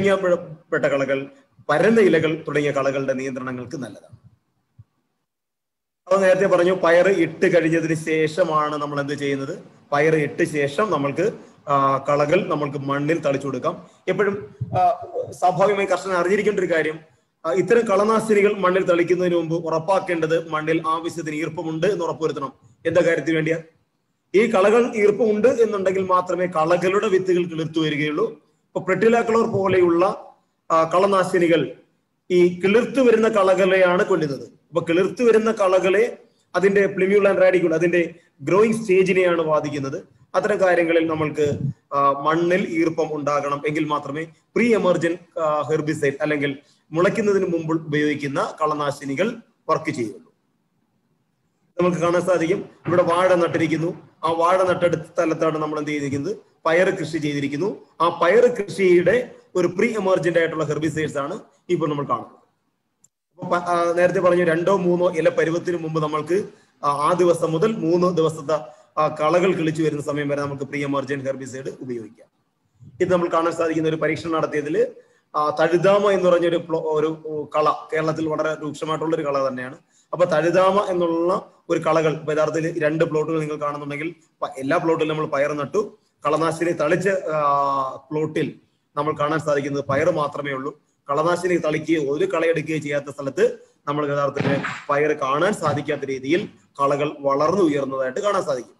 അത് നേരത്തെ പറഞ്ഞു, പയറ് ഇട്ട് കഴിഞ്ഞതിന് ശേഷമാണ് നമ്മൾ എന്ത് ചെയ്യുന്നത്? പയറ് ഇട്ട് ശേഷം നമ്മൾക്ക് കളകൾ നമ്മൾക്ക് മണ്ണിൽ തളിച്ചു കൊടുക്കാം. എപ്പോഴും സ്വാഭാവികമായി കർഷകൻ അറിഞ്ഞിരിക്കേണ്ട ഒരു കാര്യം, ഇത്തരം കളനാശിനികൾ മണ്ണിൽ തളിക്കുന്നതിന് മുമ്പ് ഉറപ്പാക്കേണ്ടത് മണ്ണിൽ ആവശ്യത്തിന് ഈർപ്പമുണ്ട് എന്ന് ഉറപ്പുവരുത്തണം. എന്താ കാര്യത്തിന് വേണ്ടിയാ? ഈ കളകൾ ഈർപ്പമുണ്ട് എന്നുണ്ടെങ്കിൽ മാത്രമേ കളകളുടെ വിത്തുകൾ കിളിർത്തു വരികയുള്ളൂ. ഇപ്പൊ പ്രെറ്റിലാക്ലോർ പോലെയുള്ള കളനാശിനികൾ ഈ കിളിർത്തു വരുന്ന കളകളെയാണ് കൊല്ലുന്നത്. അപ്പൊ കിളിർത്തു വരുന്ന കളകളെ അതിന്റെ പ്ലിമ്യൂൾ ആൻഡ് റാഡിക്യൂൾ അതിന്റെ ഗ്രോയിങ് സ്റ്റേജിനെയാണ് ബാധിക്കുന്നത്. അത്തരം കാര്യങ്ങളിൽ നമ്മൾക്ക് മണ്ണിൽ ഈർപ്പം ഉണ്ടാകണം, എങ്കിൽ മാത്രമേ പ്രീ എമർജൻ ഹെർബിസൈഡ് അല്ലെങ്കിൽ മുളയ്ക്കുന്നതിന് മുമ്പ് ഉപയോഗിക്കുന്ന കളനാശിനികൾ വർക്ക് ചെയ്യുള്ളൂ. നമുക്ക് കാണാൻ സാധിക്കും, ഇവിടെ വാഴ നട്ടിരിക്കുന്നു. ആ വാഴ നട്ടെടുത്ത സ്ഥലത്താണ് നമ്മൾ എന്ത് ചെയ്തിരിക്കുന്നത്? പയറ് കൃഷി ചെയ്തിരിക്കുന്നു. ആ പയറ് കൃഷിയുടെ ഒരു പ്രീ എമർജന്റ് ആയിട്ടുള്ള ഹെർബിസൈഡ്സ് ആണ് ഇപ്പോൾ നമ്മൾ കാണുന്നത്. അപ്പൊ നേരത്തെ പറഞ്ഞു, രണ്ടോ മൂന്നോ ഇല പരുവത്തിന് മുമ്പ് നമ്മൾക്ക് ആ ദിവസം മുതൽ മൂന്ന് ദിവസത്തെ കളകൾ കിളിച്ചു വരുന്ന സമയം വരെ നമുക്ക് പ്രീ എമർജന്റ് ഹെർബിസൈഡ് ഉപയോഗിക്കാം. ഇത് നമ്മൾ കാണാൻ സാധിക്കുന്ന ഒരു പരീക്ഷണം നടത്തിയതിൽ തഴുതാമ എന്ന് പറഞ്ഞൊരു ഒരു കള, കേരളത്തിൽ വളരെ രൂക്ഷമായിട്ടുള്ള ഒരു കള തന്നെയാണ്. അപ്പൊ തഴുതാമ എന്നുള്ള ഒരു കളകൾ യഥാർത്ഥത്തിൽ രണ്ട് പ്ലോട്ടുകൾ നിങ്ങൾ കാണുന്നുണ്ടെങ്കിൽ, എല്ലാ പ്ലോട്ടിലും നമ്മൾ പയർ നട്ടു. കളനാശിനി തളിച്ച പ്ലോട്ടിൽ നമ്മൾ കാണാൻ സാധിക്കുന്നത് പയർ മാത്രമേ ഉള്ളൂ. കളനാശിനി തളിക്കുകയോ ഒരു കളയെടുക്കുകയോ ചെയ്യാത്ത സ്ഥലത്ത് നമ്മൾ യഥാർത്ഥത്തിൽ പയർ കാണാൻ സാധിക്കാത്ത രീതിയിൽ കളകൾ വളർന്നു ഉയർന്നതായിട്ട് കാണാൻ സാധിക്കും.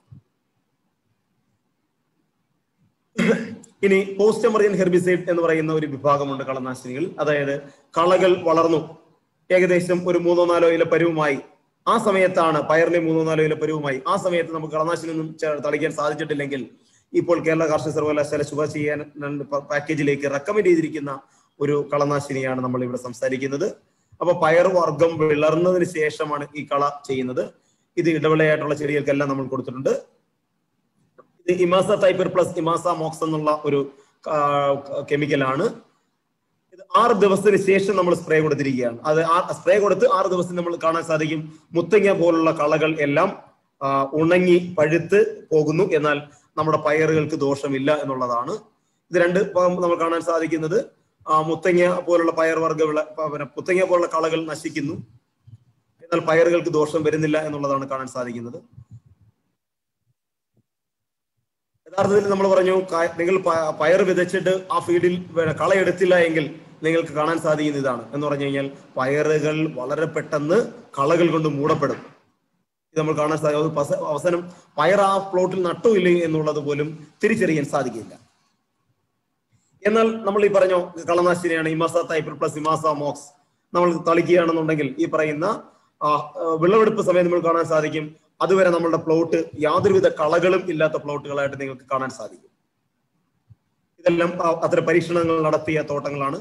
ഇനി പോസ്റ്റ് എമർജന്റ് ഹെർബിസൈഡ് എന്ന് പറയുന്ന ഒരു വിഭാഗമുണ്ട് കളനാശിനികൾ. അതായത് കളകൾ വളർന്നു ഏകദേശം ഒരു മൂന്നോ നാലോ ഇല പരുവുമായി, ആ സമയത്താണ് പയറിന്റെ മൂന്നോ നാലോ ഇല പരുവുമായി, ആ സമയത്ത് നമുക്ക് കളനാശിനി ഒന്നും തളിക്കാൻ സാധിച്ചിട്ടില്ലെങ്കിൽ ഇപ്പോൾ കേരള കാർഷിക സർവകലാശാല ശുപാർശ ചെയ്യാൻ പാക്കേജിലേക്ക് റെക്കമെൻഡ് ചെയ്തിരിക്കുന്ന ഒരു കളനാശിനിയാണ് നമ്മൾ ഇവിടെ സംസാരിക്കുന്നത്. അപ്പൊ പയർ വർഗം വിളർന്നതിന് ശേഷമാണ് ഈ കള ചെയ്യുന്നത്. ഇത് ഇടവിളയായിട്ടുള്ള ചെടികൾക്കെല്ലാം നമ്മൾ കൊടുത്തിട്ടുണ്ട്. ഇത് ഇമാസ തൈപ്പർ പ്ലസ് ഇമാസ മോക്സ് എന്നുള്ള ഒരു കെമിക്കലാണ്. ഇത് ആറ് ദിവസത്തിന് ശേഷം നമ്മൾ സ്പ്രേ കൊടുത്തിരിക്കുകയാണ്. അത് സ്പ്രേ കൊടുത്ത് ആറ് ദിവസം നമ്മൾ കാണാൻ സാധിക്കും മുത്തങ്ങ പോലുള്ള കളകൾ എല്ലാം ഉണങ്ങി പഴുത്ത് പോകുന്നു. എന്നാൽ നമ്മുടെ പയറുകൾക്ക് ദോഷമില്ല എന്നുള്ളതാണ്. ഇത് രണ്ട് നമ്മൾ കാണാൻ സാധിക്കുന്നത് മുത്തങ്ങ പോലുള്ള പയർ വർഗ്ഗ വിള മുത്തങ്ങ പോലുള്ള കളകൾ നശിക്കുന്നു, എന്നാൽ പയറുകൾക്ക് ദോഷം വരുന്നില്ല എന്നുള്ളതാണ് കാണാൻ സാധിക്കുന്നത്. യഥാർത്ഥത്തിൽ നമ്മൾ പറഞ്ഞു, നിങ്ങൾ പയർ വിതച്ചിട്ട് ആ ഫീൽഡിൽ കളയെടുത്തില്ല എങ്കിൽ നിങ്ങൾക്ക് കാണാൻ സാധിക്കുന്ന ഇതാണ്. എന്ന് പറഞ്ഞു കഴിഞ്ഞാൽ പയറുകൾ വളരെ പെട്ടെന്ന് കളകൾ കൊണ്ട് മൂടപ്പെടും. ഇത് നമ്മൾ കാണാൻ സാധിക്കും. അവസാനം പയർ ആ പ്ലോട്ടിൽ നട്ടോ ഇല്ലേ എന്നുള്ളത് പോലും തിരിച്ചറിയാൻ സാധിക്കില്ല. എന്നാൽ നമ്മൾ ഈ പറഞ്ഞ കളനാശിനിയാണ് ഇമാസ തൈപ്പർ പ്ലസ് ഇമാസ മോക്സ് നമ്മൾ തളിക്കുകയാണെന്നുണ്ടെങ്കിൽ ഈ പറയുന്ന വിളവെടുപ്പ് സമയം നമ്മൾ കാണാൻ സാധിക്കും അതുവരെ നമ്മളുടെ പ്ലോട്ട് യാതൊരുവിധ കളകളും ഇല്ലാത്ത പ്ലോട്ടുകളായിട്ട് നിങ്ങൾക്ക് കാണാൻ സാധിക്കും. ഇതെല്ലാം അത്തരം പരീക്ഷണങ്ങൾ നടത്തിയ തോട്ടങ്ങളാണ്.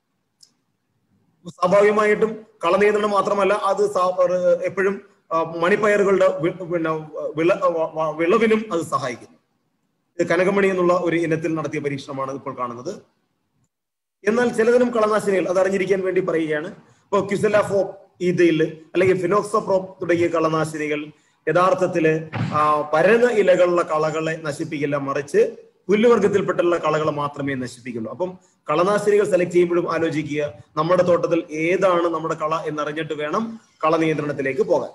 സ്വാഭാവികമായിട്ടും കളനിയന്ത്രണം മാത്രമല്ല, അത് എപ്പോഴും മണിപ്പയറുകളുടെ പിന്നെ വിള വിളവിനും അത് സഹായിക്കുന്നു. ഇത് കനകമണി എന്നുള്ള ഒരു ഇനത്തിൽ നടത്തിയ പരീക്ഷണമാണ് ഇപ്പോൾ കാണുന്നത്. എന്നാൽ ചിലതിനും കളനാശിനികൾ അത് അറിഞ്ഞിരിക്കാൻ വേണ്ടി പറയുകയാണ്. ഇപ്പോൾ ക്യുസെലാഫോ ഈതയിൽ അല്ലെങ്കിൽ ഫിനോക്സോപ്രോപ്പ് തുടങ്ങിയ കളനാശിനികൾ യഥാർത്ഥത്തില് ആ പരന്ന ഇലകളുള്ള കളകളെ നശിപ്പിക്കില്ല, മറിച്ച് പുല്ലുവർഗത്തിൽപ്പെട്ടുള്ള കളകളെ മാത്രമേ നശിപ്പിക്കുള്ളൂ. അപ്പം കളനാശിനികൾ സെലക്ട് ചെയ്യുമ്പോഴും ആലോചിക്കുക, നമ്മുടെ തോട്ടത്തിൽ ഏതാണ് നമ്മുടെ കള എന്നറിഞ്ഞിട്ട് വേണം കള നിയന്ത്രണത്തിലേക്ക് പോകാൻ.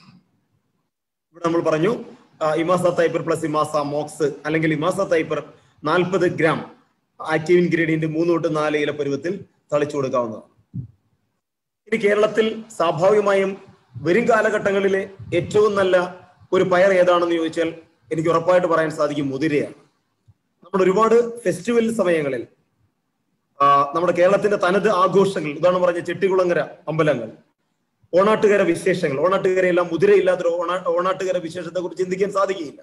ഇവിടെ നമ്മൾ പറഞ്ഞു ഇമാസ തൈപ്പർ പ്ലസ് ഇമാസ മോക്സ് അല്ലെങ്കിൽ ഇമാസ തൈപ്പർ നാൽപ്പത് ഗ്രാം ആക്റ്റീവ് ഇൻഗ്രീഡിയന്റ് മൂന്ന് തൊട്ട് നാല് ഇല പരുവത്തിൽ തളിച്ചു കൊടുക്കാവുന്നതാണ്. ഇനി കേരളത്തിൽ സ്വാഭാവികമായും വരും കാലഘട്ടങ്ങളിലെ ഏറ്റവും നല്ല ഒരു പയർ ഏതാണെന്ന് ചോദിച്ചാൽ എനിക്ക് ഉറപ്പായിട്ട് പറയാൻ സാധിക്കും മുതിരയാണ്. നമ്മുടെ ഒരുപാട് ഫെസ്റ്റിവൽ സമയങ്ങളിൽ നമ്മുടെ കേരളത്തിന്റെ തനത് ആഘോഷങ്ങൾ, ഉദാഹരണം പറഞ്ഞ ചെട്ടികുളങ്ങര അമ്പലങ്ങൾ, ഓണാട്ടുകര വിശേഷങ്ങൾ, ഓണാട്ടുകരയെല്ലാം മുതിരയില്ലാത്തൊരു ഓണ ഓണാട്ടുകര വിശേഷത്തെ കുറിച്ച് ചിന്തിക്കാൻ സാധിക്കുകയില്ല.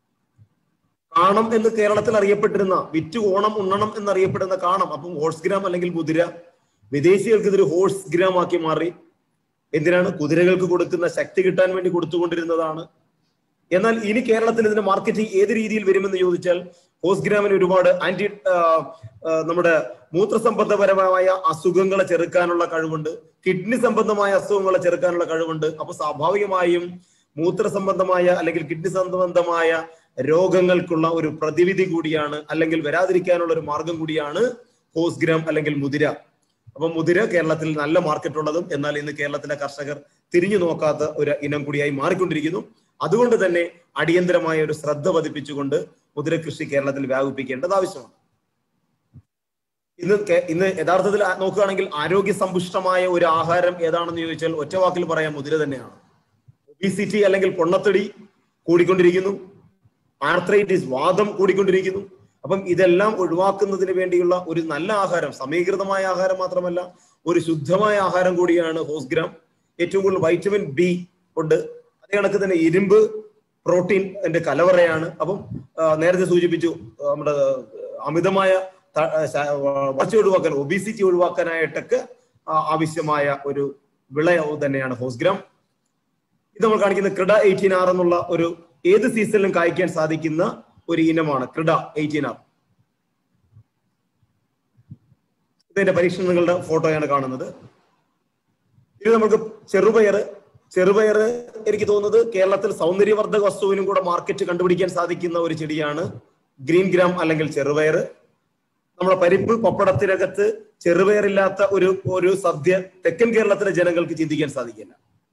കാണം എന്ന് കേരളത്തിൽ അറിയപ്പെട്ടിരുന്ന, വിറ്റു ഓണം ഉണ്ണണം എന്നറിയപ്പെടുന്ന കാണം, അപ്പം ഹോഴ്സ് ഗ്രാം അല്ലെങ്കിൽ മുതിര വിദേശികൾക്ക് ഇതൊരു ഹോഴ്സ് ഗ്രാം ആക്കി മാറി. എന്തിനാണ്? കുതിരകൾക്ക് കൊടുക്കുന്ന ശക്തി കിട്ടാൻ വേണ്ടി കൊടുത്തുകൊണ്ടിരുന്നതാണ്. എന്നാൽ ഇനി കേരളത്തിൽ ഇതിന്റെ മാർക്കറ്റിംഗ് ഏത് രീതിയിൽ വരുമെന്ന് ചോദിച്ചാൽ ഹോഴ്സ് ഗ്രാമിന് ഒരുപാട് ആന്റി നമ്മുടെ മൂത്രസംബന്ധപരമായ അസുഖങ്ങളെ ചെറുക്കാനുള്ള കഴിവുണ്ട്, കിഡ്നി സംബന്ധമായ അസുഖങ്ങളെ ചെറുക്കാനുള്ള കഴിവുണ്ട്. അപ്പൊ സ്വാഭാവികമായും മൂത്രസംബന്ധമായ അല്ലെങ്കിൽ കിഡ്നി സംബന്ധമായ രോഗങ്ങൾക്കുള്ള ഒരു പ്രതിവിധി കൂടിയാണ്, അല്ലെങ്കിൽ വരാതിരിക്കാനുള്ള ഒരു മാർഗം കൂടിയാണ് ഹോഴ്സ് ഗ്രാം അല്ലെങ്കിൽ മുതിര. അപ്പം മുതിര കേരളത്തിൽ നല്ല മാർക്കറ്റ് ഉള്ളതും എന്നാൽ ഇന്ന് കേരളത്തിലെ കർഷകർ തിരിഞ്ഞു നോക്കാത്ത ഒരു ഇനം കൂടിയായി മാറിക്കൊണ്ടിരിക്കുന്നു. അതുകൊണ്ട് തന്നെ അടിയന്തരമായ ഒരു ശ്രദ്ധ പതിപ്പിച്ചുകൊണ്ട് മുതിര കൃഷി കേരളത്തിൽ വ്യാപിപ്പിക്കേണ്ടത് ആവശ്യമാണ്. ഇന്ന് ഇന്ന് യഥാർത്ഥത്തിൽ നോക്കുകയാണെങ്കിൽ ആരോഗ്യ സമ്പുഷ്ടമായ ഒരു ആഹാരം ഏതാണെന്ന് ചോദിച്ചാൽ ഒറ്റ വാക്കിൽ പറയാൻ മുതിര തന്നെയാണ്. ഒബീസിറ്റി അല്ലെങ്കിൽ പൊണ്ണത്തടി കൂടിക്കൊണ്ടിരിക്കുന്നു, ആർത്രൈറ്റിസ് വാദം കൂടിക്കൊണ്ടിരിക്കുന്നു. അപ്പം ഇതെല്ലാം ഒഴിവാക്കുന്നതിന് വേണ്ടിയുള്ള ഒരു നല്ല ആഹാരം, സമീകൃതമായ ആഹാരം മാത്രമല്ല ഒരു ശുദ്ധമായ ആഹാരം കൂടിയാണ് ഹോസ്ഗ്രാം. ഏറ്റവും കൂടുതൽ വൈറ്റമിൻ ബി ഉണ്ട്, അതേ കണക്ക് തന്നെ ഇരുമ്പ്, പ്രോട്ടീൻ എന്റെ കലവറയാണ്. അപ്പം നേരത്തെ സൂചിപ്പിച്ചു നമ്മുടെ അമിതമായ വളർച്ച ഒഴിവാക്കാൻ, ഒബീസിറ്റി ഒഴിവാക്കാനായിട്ടൊക്കെ ആവശ്യമായ ഒരു വിള തന്നെയാണ് ഹോസ്ഗ്രാം. ഇത് നമ്മൾ കാണിക്കുന്ന ക്രിഡ എയ്റ്റീൻ ആർ എന്നുള്ള ഒരു ഏത് സീസണിലും കായ്ക്കാൻ സാധിക്കുന്ന ഒരു ഇനമാണ് ക്രിഡ എയ്റ്റീൻ ആർ. ഇതിന്റെ പരീക്ഷണങ്ങളുടെ ഫോട്ടോയാണ് കാണുന്നത്. ഇത് നമുക്ക് ചെറുപയർ ചെറുപയർ എനിക്ക് തോന്നുന്നത് കേരളത്തിൽ സൗന്ദര്യവർദ്ധക വസ്തുവിനും കൂടെ മാർക്കറ്റ് കണ്ടുപിടിക്കാൻ സാധിക്കുന്ന ഒരു ചെടിയാണ് ഗ്രീൻ ഗ്രാം അല്ലെങ്കിൽ ചെറുപയർ. നമ്മുടെ പരിപ്പ് പപ്പടത്തിനകത്ത് ചെറുപയറില്ലാത്ത ഒരു ഒരു സദ്യ തെക്കൻ കേരളത്തിലെ ജനങ്ങൾക്ക് ചിന്തിക്കാൻ സാധിക്കില്ല.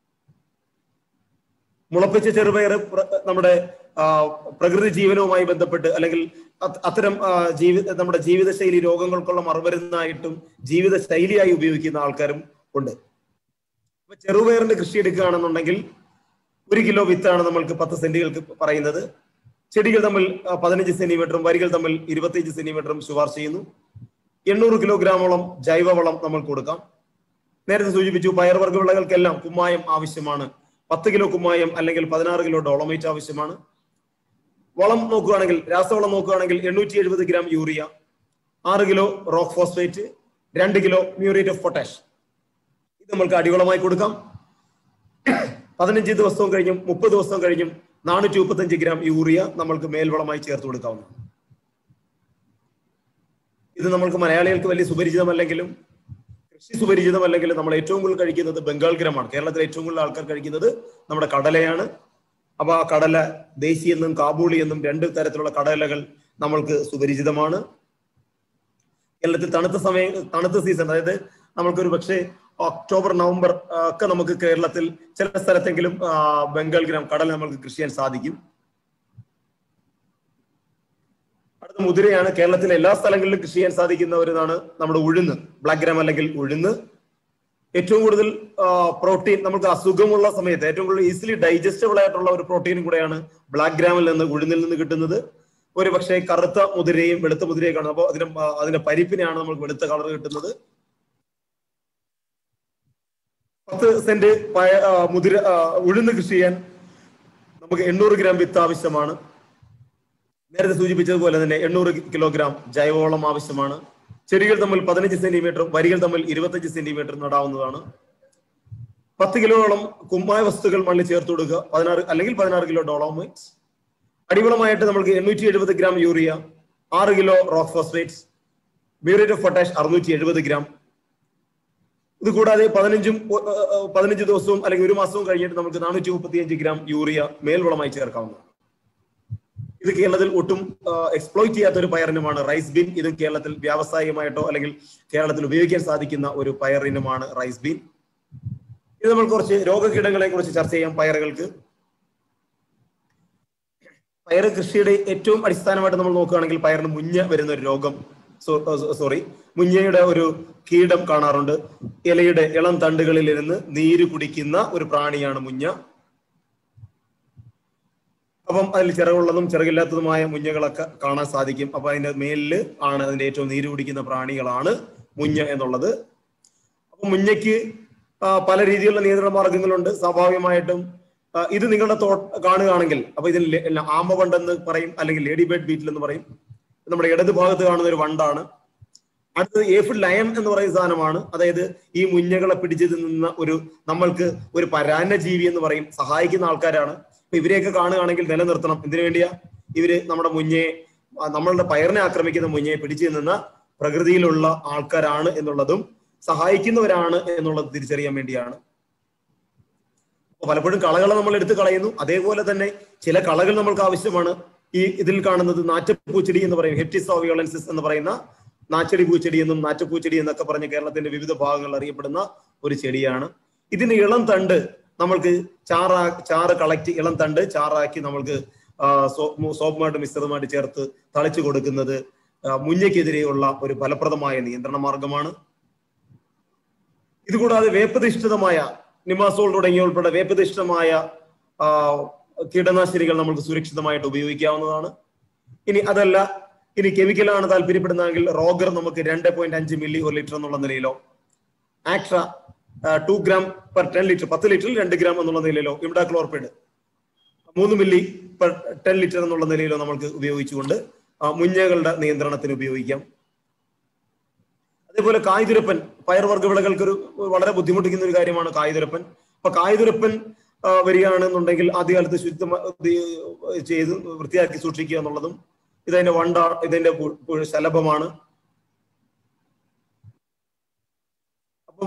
മുളപ്പിച്ച ചെറുപയർ നമ്മുടെ പ്രകൃതി ജീവനവുമായി ബന്ധപ്പെട്ട് അല്ലെങ്കിൽ അത്തരം ജീവി നമ്മുടെ ജീവിതശൈലി രോഗങ്ങൾക്കുള്ള മറുമരുന്നായിട്ടും ജീവിത ശൈലിയായി ഉപയോഗിക്കുന്ന ആൾക്കാരും ഉണ്ട്. അപ്പൊ ചെറുപയറിന്റെ കൃഷി എടുക്കുകയാണെന്നുണ്ടെങ്കിൽ ഒരു കിലോ വിത്താണ് നമ്മൾക്ക് പത്ത് സെന്റുകൾക്ക് പറയുന്നത്. ചെടികൾ തമ്മിൽ പതിനഞ്ച് സെന്റിമീറ്ററും വരികൾ തമ്മിൽ ഇരുപത്തിയഞ്ച് സെന്റിമീറ്ററും ശുപാർശ ചെയ്യുന്നു. എണ്ണൂറ് കിലോഗ്രാമോളം ജൈവവളം നമ്മൾ കൊടുക്കാം. നേരത്തെ സൂചിപ്പിച്ചു പയർവർഗ്ഗ വിളകൾക്കെല്ലാം കുമ്മായം ആവശ്യമാണ്. പത്ത് കിലോ കുമ്മായം അല്ലെങ്കിൽ പതിനാറ് കിലോ ഡോളമൈറ്റ് ആവശ്യമാണ്. വളം നോക്കുകയാണെങ്കിൽ രാസവളം നോക്കുകയാണെങ്കിൽ എണ്ണൂറ്റി എഴുപത് ഗ്രാം യൂറിയ, ആറ് കിലോ റോക്ക് ഫോസ്ഫേറ്റ്, രണ്ട് കിലോ മ്യൂറേറ്റ് ഓഫ് പൊട്ടാഷ്. ഇത് നമ്മൾക്ക് അടിവളമായി കൊടുക്കാം. പതിനഞ്ച് ദിവസവും കഴിഞ്ഞും മുപ്പത് ദിവസവും കഴിഞ്ഞും നാനൂറ്റി മുപ്പത്തഞ്ച് ഗ്രാം യൂറിയ നമ്മൾക്ക് മേൽവളമായി ചേർത്ത് കൊടുക്കാവുന്നതാണ്. ഇത് നമ്മൾക്ക് മലയാളികൾക്ക് വലിയ സുപരിചിതമല്ലെങ്കിലും കൃഷി സുപരിചിതമല്ലെങ്കിലും നമ്മൾ ഏറ്റവും കൂടുതൽ കഴിക്കുന്നത് ബംഗാൾ ഗ്രാമാണ്. കേരളത്തിലെ ഏറ്റവും കൂടുതൽ ആൾക്കാർ കഴിക്കുന്നത് നമ്മുടെ കടലയാണ്. അപ്പൊ ആ കടല ദേശി എന്നും കാബൂളി എന്നും രണ്ട് തരത്തിലുള്ള കടലകൾ നമ്മൾക്ക് സുപരിചിതമാണ്. കേരളത്തിൽ തണുത്ത സമയം തണുത്ത സീസൺ, അതായത് നമ്മൾക്കൊരു പക്ഷേ ഒക്ടോബർ നവംബർ ഒക്കെ നമുക്ക് കേരളത്തിൽ ചില സ്ഥലത്തെങ്കിലും ബംഗാൾ ഗ്രാം കടല നമുക്ക് കൃഷി ചെയ്യാൻ സാധിക്കും. അടുത്ത മുതിരയാണ്. കേരളത്തിലെ എല്ലാ സ്ഥലങ്ങളിലും കൃഷി ചെയ്യാൻ സാധിക്കുന്ന ഒരിതാണ് നമ്മുടെ ഉഴുന്ന്, ബ്ലാക്ക് ഗ്രാം അല്ലെങ്കിൽ ഉഴുന്ന്. ഏറ്റവും കൂടുതൽ പ്രോട്ടീൻ നമുക്ക് അസുഖമുള്ള സമയത്ത് ഏറ്റവും കൂടുതൽ ഈസിലി ഡൈജസ്റ്റബിൾ ആയിട്ടുള്ള ഒരു പ്രോട്ടീനും കൂടെയാണ് ബ്ലാക്ക് ഗ്രാമിൽ നിന്ന് ഉഴുന്നിൽ നിന്ന് കിട്ടുന്നത്. ഒരു പക്ഷേ കറുത്ത മുതിരയും വെളുത്ത മുതിരയും കാണും. അപ്പോൾ അതിന് അതിന്റെ പരിപ്പിനെയാണ് നമുക്ക് വെളുത്ത കളർ കിട്ടുന്നത്. പത്ത് സെന്റ് മുതിര ഉഴുന്ന് കൃഷി ചെയ്യാൻ നമുക്ക് എണ്ണൂറ് ഗ്രാം വിത്ത് ആവശ്യമാണ്. നേരത്തെ സൂചിപ്പിച്ചതുപോലെ തന്നെ എണ്ണൂറ് കിലോഗ്രാം ജൈവവളം ആവശ്യമാണ്. ചെടികൾ തമ്മിൽ പതിനഞ്ച് സെന്റിമീറ്ററും വരികൾ തമ്മിൽ ഇരുപത്തഞ്ച് സെന്റിമീറ്ററും നടാവുന്നതാണ്. പത്ത് കിലോയോളം കുമ്മായ വസ്തുക്കൾ മണ്ണിൽ ചേർത്ത് കൊടുക്കുക. പതിനാറ് അല്ലെങ്കിൽ പതിനാറ് കിലോ ഡോളോമൈറ്റ്. അടിവളമായിട്ട് നമുക്ക് എണ്ണൂറ്റി എഴുപത് ഗ്രാം യൂറിയ, ആറ് kilo rock phosphate, muriate of potash അറുന്നൂറ്റി എഴുപത് ഗ്രാം. ഇത് കൂടാതെ പതിനഞ്ചും പതിനഞ്ച് ദിവസവും അല്ലെങ്കിൽ ഒരു മാസവും കഴിഞ്ഞിട്ട് നമുക്ക് നാനൂറ്റി മുപ്പത്തി അഞ്ച് ഗ്രാം യൂറിയ മേൽവളമായി ചേർക്കാവുന്നതാണ്. ഇത് കേരളത്തിൽ ഒട്ടും എക്സ്പ്ലോയിറ്റ് ചെയ്യാത്ത ഒരു പയറിനമാണ് റൈസ് ബീൻ. ഇത് കേരളത്തിൽ വ്യാവസായികമായിട്ടോ അല്ലെങ്കിൽ കേരളത്തിൽ ഉപയോഗിക്കാൻ സാധിക്കുന്ന ഒരു പയറിനമാണ് റൈസ് ബീൻ. ഇത് നമ്മൾ കുറച്ച് രോഗകീടങ്ങളെ കുറിച്ച് ചർച്ച ചെയ്യാം. പയറുകൾക്ക് പയർ കൃഷിയുടെ ഏറ്റവും അടിസ്ഥാനമായിട്ട് നമ്മൾ നോക്കുകയാണെങ്കിൽ പയറിന് മുഞ്ഞ വരുന്ന ഒരു രോഗം സോറി മുഞ്ഞയുടെ ഒരു കീടം കാണാറുണ്ട്. ഇലയുടെ ഇളം തണ്ടുകളിൽ ഇരുന്ന് നീര് കുടിക്കുന്ന ഒരു പ്രാണിയാണ് മുഞ്ഞ. അപ്പം അതിൽ ചിറകുള്ളതും ചിറകില്ലാത്തതുമായ മുഞ്ഞകളൊക്കെ കാണാൻ സാധിക്കും. അപ്പൊ അതിന്റെ മേലില് ആണ് അതിന്റെ ഏറ്റവും നീര് കുടിക്കുന്ന പ്രാണികളാണ് മുഞ്ഞ എന്നുള്ളത്. അപ്പൊ മുഞ്ഞയ്ക്ക് പല രീതിയിലുള്ള നിയന്ത്രണ മാർഗങ്ങളുണ്ട്. സ്വാഭാവികമായിട്ടും ഇത് നിങ്ങളുടെ തോ കാണുകയാണെങ്കിൽ അപ്പൊ ഇതിൽ ആമവണ്ടെന്ന് പറയും, അല്ലെങ്കിൽ ലേഡി ബേർഡ് ബീറ്റിൽ എന്ന് പറയും. നമ്മുടെ ഇടത് ഭാഗത്ത് കാണുന്ന ഒരു വണ്ടാണ്. അടുത്തത് ഏഫിഡ് ലയൺ എന്ന് പറയുന്ന സാധനമാണ്. അതായത് ഈ മുഞ്ഞകളെ പിടിച്ചു തിന്നുന്ന ഒരു നമ്മൾക്ക് ഒരു പരാന്നജീവി എന്ന് പറയും, സഹായിക്കുന്ന ആൾക്കാരാണ്. അപ്പൊ ഇവരെയൊക്കെ കാണുകയാണെങ്കിൽ നിലനിർത്തണം. എന്തിനു വേണ്ടിയാ? ഇവര് നമ്മുടെ മുഞ്ഞയെ നമ്മളുടെ പയറിനെ ആക്രമിക്കുന്ന മുഞ്ഞയെ പിടിച്ചു നിന്ന പ്രകൃതിയിലുള്ള ആൾക്കാരാണ് എന്നുള്ളതും സഹായിക്കുന്നവരാണ് എന്നുള്ളത് തിരിച്ചറിയാൻ വേണ്ടിയാണ്. പലപ്പോഴും കളകളെ നമ്മൾ എടുത്തു കളയുന്നു. അതേപോലെ തന്നെ ചില കളകൾ നമ്മൾക്ക് ആവശ്യമാണ്. ഈ ഇതിൽ കാണുന്നത് നാറ്റപ്പൂച്ചെടി എന്ന് പറയും, ഹെപ്റ്റിസോ വിയോളൻസിസ് എന്ന് പറയുന്ന നാച്ചെടി പൂച്ചെടി എന്നും നാറ്റപ്പൂച്ചെടി എന്നൊക്കെ പറഞ്ഞ് കേരളത്തിന്റെ വിവിധ ഭാഗങ്ങളിൽ അറിയപ്പെടുന്ന ഒരു ചെടിയാണ്. ഇതിന്റെ ഇളം തണ്ട് നമ്മൾക്ക് ചാറാ ചാറ് കളക്ട് ഇളം തണ്ട് ചാറാക്കി നമ്മൾക്ക് സോപ്പുമായിട്ട് മിശ്രിതമായിട്ട് ചേർത്ത് തളിച്ചു കൊടുക്കുന്നത് മുഞ്ഞയ്ക്കെതിരെയുള്ള ഒരു ഫലപ്രദമായ നിയന്ത്രണ മാർഗമാണ്. ഇതുകൂടാതെ വേപ്പധിഷ്ഠിതമായ നിമാസോൾ തുടങ്ങിയ ഉൾപ്പെടെ വേപ്പധിഷ്ഠിതമായ കീടനാശിനികൾ നമുക്ക് സുരക്ഷിതമായിട്ട് ഉപയോഗിക്കാവുന്നതാണ്. ഇനി അതല്ല, ഇനി കെമിക്കലാണ് താല്പര്യപ്പെടുന്നതെങ്കിൽ റോഗർ നമുക്ക് രണ്ട് പോയിന്റ് അഞ്ച് മില്ലി ഒരു ലിറ്റർ എന്നുള്ള നിലയിലോ, Actara two gram per ten litre പത്ത് ലിറ്ററിൽ രണ്ട് ഗ്രാം എന്നുള്ള നിലയിലോ, ഇമിഡാക്ലോർപിഡ് മൂന്ന് മില്ലി പെർ ടെൻ ലിറ്റർ എന്നുള്ള നിലയിലോ നമുക്ക് ഉപയോഗിച്ചുകൊണ്ട് മുഞ്ഞകളുടെ നിയന്ത്രണത്തിന് ഉപയോഗിക്കാം. അതേപോലെ കായ്തുരപ്പൻ, പയർവർഗ്ഗ വിളകൾക്ക് ഒരു വളരെ ബുദ്ധിമുട്ടിക്കുന്ന ഒരു കാര്യമാണ് കായ്തുരപ്പൻ. അപ്പൊ കായ്തുരപ്പൻ വരികയാണെന്നുണ്ടെങ്കിൽ ആദ്യകാലത്ത് ശുദ്ധ ചെയ്ത് വൃത്തിയാക്കി സൂക്ഷിക്കുക എന്നുള്ളതും, ഇതതിന്റെ വണ്ട ഇതിന്റെ ശലഭമാണ്. അപ്പം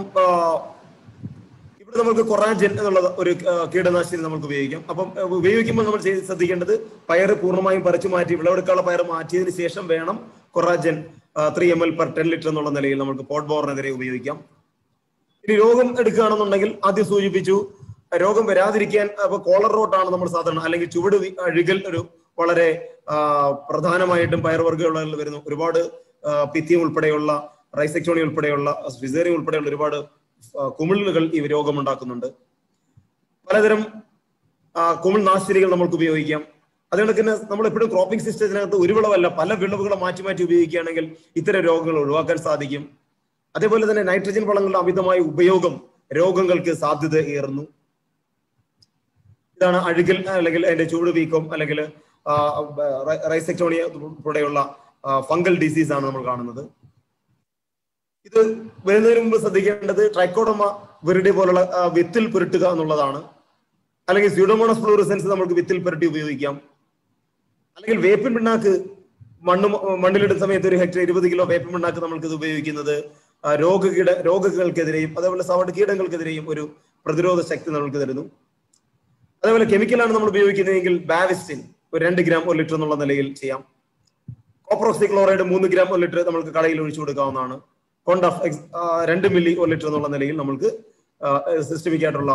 ഇവിടെ നമുക്ക് കൊറാജൻ എന്നുള്ള ഒരു കീടനാശിനി നമുക്ക് ഉപയോഗിക്കാം. അപ്പം ഉപയോഗിക്കുമ്പോൾ നമ്മൾ ശ്രദ്ധിക്കേണ്ടത് പയർ പൂർണ്ണമായും പറിച്ചു മാറ്റി വിളവെടുക്കാനുള്ള പയർ മാറ്റിയതിനു ശേഷം വേണം Coragen three M L per ten litre എന്നുള്ള നിലയിൽ നമുക്ക് പോട്ട് ബോറിനെതിരെ ഉപയോഗിക്കാം. ഇനി രോഗം എടുക്കുകയാണെന്നുണ്ടെങ്കിൽ ആദ്യം സൂചിപ്പിച്ചു, രോഗം വരാതിരിക്കാൻ അപ്പൊ കോളർ റോട്ടാണ് നമ്മൾ സാധാരണ, അല്ലെങ്കിൽ ചുവട് അഴുകൽ ഒരു വളരെ പ്രധാനമായിട്ടും പയർവർഗ്ഗങ്ങളിൽ വരുന്നു. ഒരുപാട് പിത്തിയം ഉൾപ്പെടെയുള്ള റൈസെക്ടോണി ഉൾപ്പെടെയുള്ള ഫിസേറിയം ഉൾപ്പെടെയുള്ള ഒരുപാട് കുമിളുകൾ ഈ രോഗം ഉണ്ടാക്കുന്നുണ്ട്. പലതരം കുമിൾ നാശിനികൾ നമുക്ക് ഉപയോഗിക്കാം. അതുകൊണ്ട് തന്നെ നമ്മൾ എപ്പോഴും ക്രോപ്പിംഗ് സിസ്റ്റത്തിനകത്ത് ഒരു വിളവല്ല പല വിളവുകളെ മാറ്റി മാറ്റി ഉപയോഗിക്കുകയാണെങ്കിൽ ഇത്തരം രോഗങ്ങൾ ഒഴിവാക്കാൻ സാധിക്കും. അതേപോലെ തന്നെ നൈട്രജൻ വളങ്ങളുടെ അമിതമായ ഉപയോഗം രോഗങ്ങൾക്ക് സാധ്യത ഏറുന്നു. ഇതാണ് അഴുകൽ അല്ലെങ്കിൽ അതിന്റെ ചൂട് വീക്കം അല്ലെങ്കിൽ റൈസെക്ടോണിയ ഉൾപ്പെടെയുള്ള ഫംഗൽ ഡിസീസ് ആണ് നമ്മൾ കാണുന്നത്. ഇത് വരുന്നതിന് മുമ്പ് ശ്രദ്ധിക്കേണ്ടത് ട്രൈക്കോഡർമ വിറിഡി പോലുള്ള വിത്തിൽ പുരട്ടുക എന്നുള്ളതാണ്. അല്ലെങ്കിൽ സ്യൂഡോമോണസ് ഫ്ലൂറിസെൻസ് നമുക്ക് വിത്തിൽ പുരട്ടി ഉപയോഗിക്കാം. അല്ലെങ്കിൽ വേപ്പിൻ പിണ്ണാക്ക് മണ്ണ് മണ്ണിലിടുന്ന സമയത്ത് ഒരു ഹെക്ടർ ഇരുപത് കിലോ വേപ്പിൻ പിണ്ണാക്ക് നമുക്ക് ഇത് ഉപയോഗിക്കുന്നത് രോഗകീട രോഗങ്ങൾക്കെതിരെയും അതേപോലെ സവട് കീടങ്ങൾക്കെതിരെയും ഒരു പ്രതിരോധ ശക്തി നമുക്ക് തരുന്നു. അതേപോലെ കെമിക്കലാണ് നമ്മൾ ഉപയോഗിക്കുന്നതെങ്കിൽ ബാവിസ്റ്റിൻ ഒരു രണ്ട് ഗ്രാം ഒരു ലിറ്റർ എന്നുള്ള നിലയിൽ ചെയ്യാം. കോപ്രോക്സി ക്ലോറൈഡ് മൂന്ന് ഗ്രാം ഒരു ലിറ്റർ നമുക്ക് കടയിൽ ഒഴിച്ചു കൊടുക്കാവുന്നതാണ്. കോണ്ടഫ് രണ്ട് മില്ലി ഒരു ലിറ്റർ എന്നുള്ള നിലയിൽ നമുക്ക് സിസ്റ്റമിക് ആയിട്ടുള്ള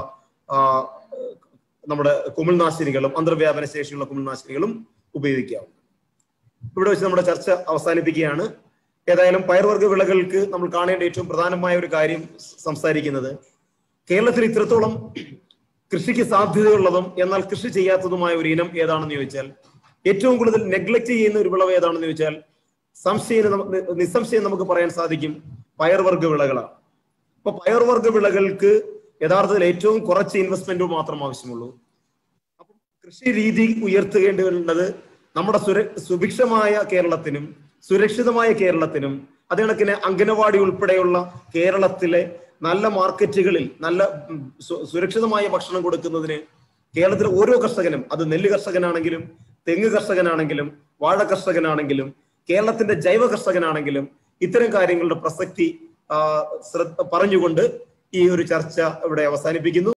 നമ്മുടെ കുമിൾനാശിനികളും അന്തർവ്യാപന ശേഷിയുള്ള കുമിൾനാശിനികളും ഉപയോഗിക്കാം. ഇവിടെ വെച്ച് നമ്മുടെ ചർച്ച അവസാനിപ്പിക്കുകയാണ്. ഏതായാലും പയർവർഗ്ഗ വിളകൾക്ക് നമ്മൾ കാണേണ്ട ഏറ്റവും പ്രധാനമായ ഒരു കാര്യം സംസാരിക്കുന്നത്, കേരളത്തിൽ ഇത്രത്തോളം കൃഷിക്ക് സാധ്യതയുള്ളതും എന്നാൽ കൃഷി ചെയ്യാത്തതുമായ ഒരു ഇനം ഏതാണെന്ന് ചോദിച്ചാൽ, ഏറ്റവും കൂടുതൽ നെഗ്ലക്ട് ചെയ്യുന്ന ഒരു വിളവ് ഏതാണെന്ന് ചോദിച്ചാൽ സംശയം നിസ്സംശയം നമുക്ക് പറയാൻ സാധിക്കും പയർവർഗ്ഗ വിളകളാണ്. അപ്പൊ പയർവർഗ്ഗ വിളകൾക്ക് യഥാർത്ഥത്തിൽ ഏറ്റവും കുറച്ച് ഇൻവെസ്റ്റ്മെന്റ് മാത്രം ആവശ്യമുള്ളൂ. അപ്പൊ കൃഷി രീതി ഉയർത്തേണ്ടത് നമ്മുടെ സുര സുഭിക്ഷമായ കേരളത്തിനും സുരക്ഷിതമായ കേരളത്തിനും അതേ കണക്കിന് അംഗനവാടി ഉൾപ്പെടെയുള്ള കേരളത്തിലെ നല്ല മാർക്കറ്റുകളിൽ നല്ല സുരക്ഷിതമായ ഭക്ഷണം കൊടുക്കുന്നതിന് കേരളത്തിലെ ഓരോ കർഷകനും, അത് നെല്ല് കർഷകനാണെങ്കിലും തെങ്ങ് കർഷകനാണെങ്കിലും വാഴ കർഷകനാണെങ്കിലും കേരളത്തിന്റെ ജൈവ കർഷകനാണെങ്കിലും ഇത്തരം കാര്യങ്ങളുടെ പ്രസക്തി പറഞ്ഞുകൊണ്ട് ഈ ഒരു ചർച്ച ഇവിടെ അവസാനിപ്പിക്കുന്നു.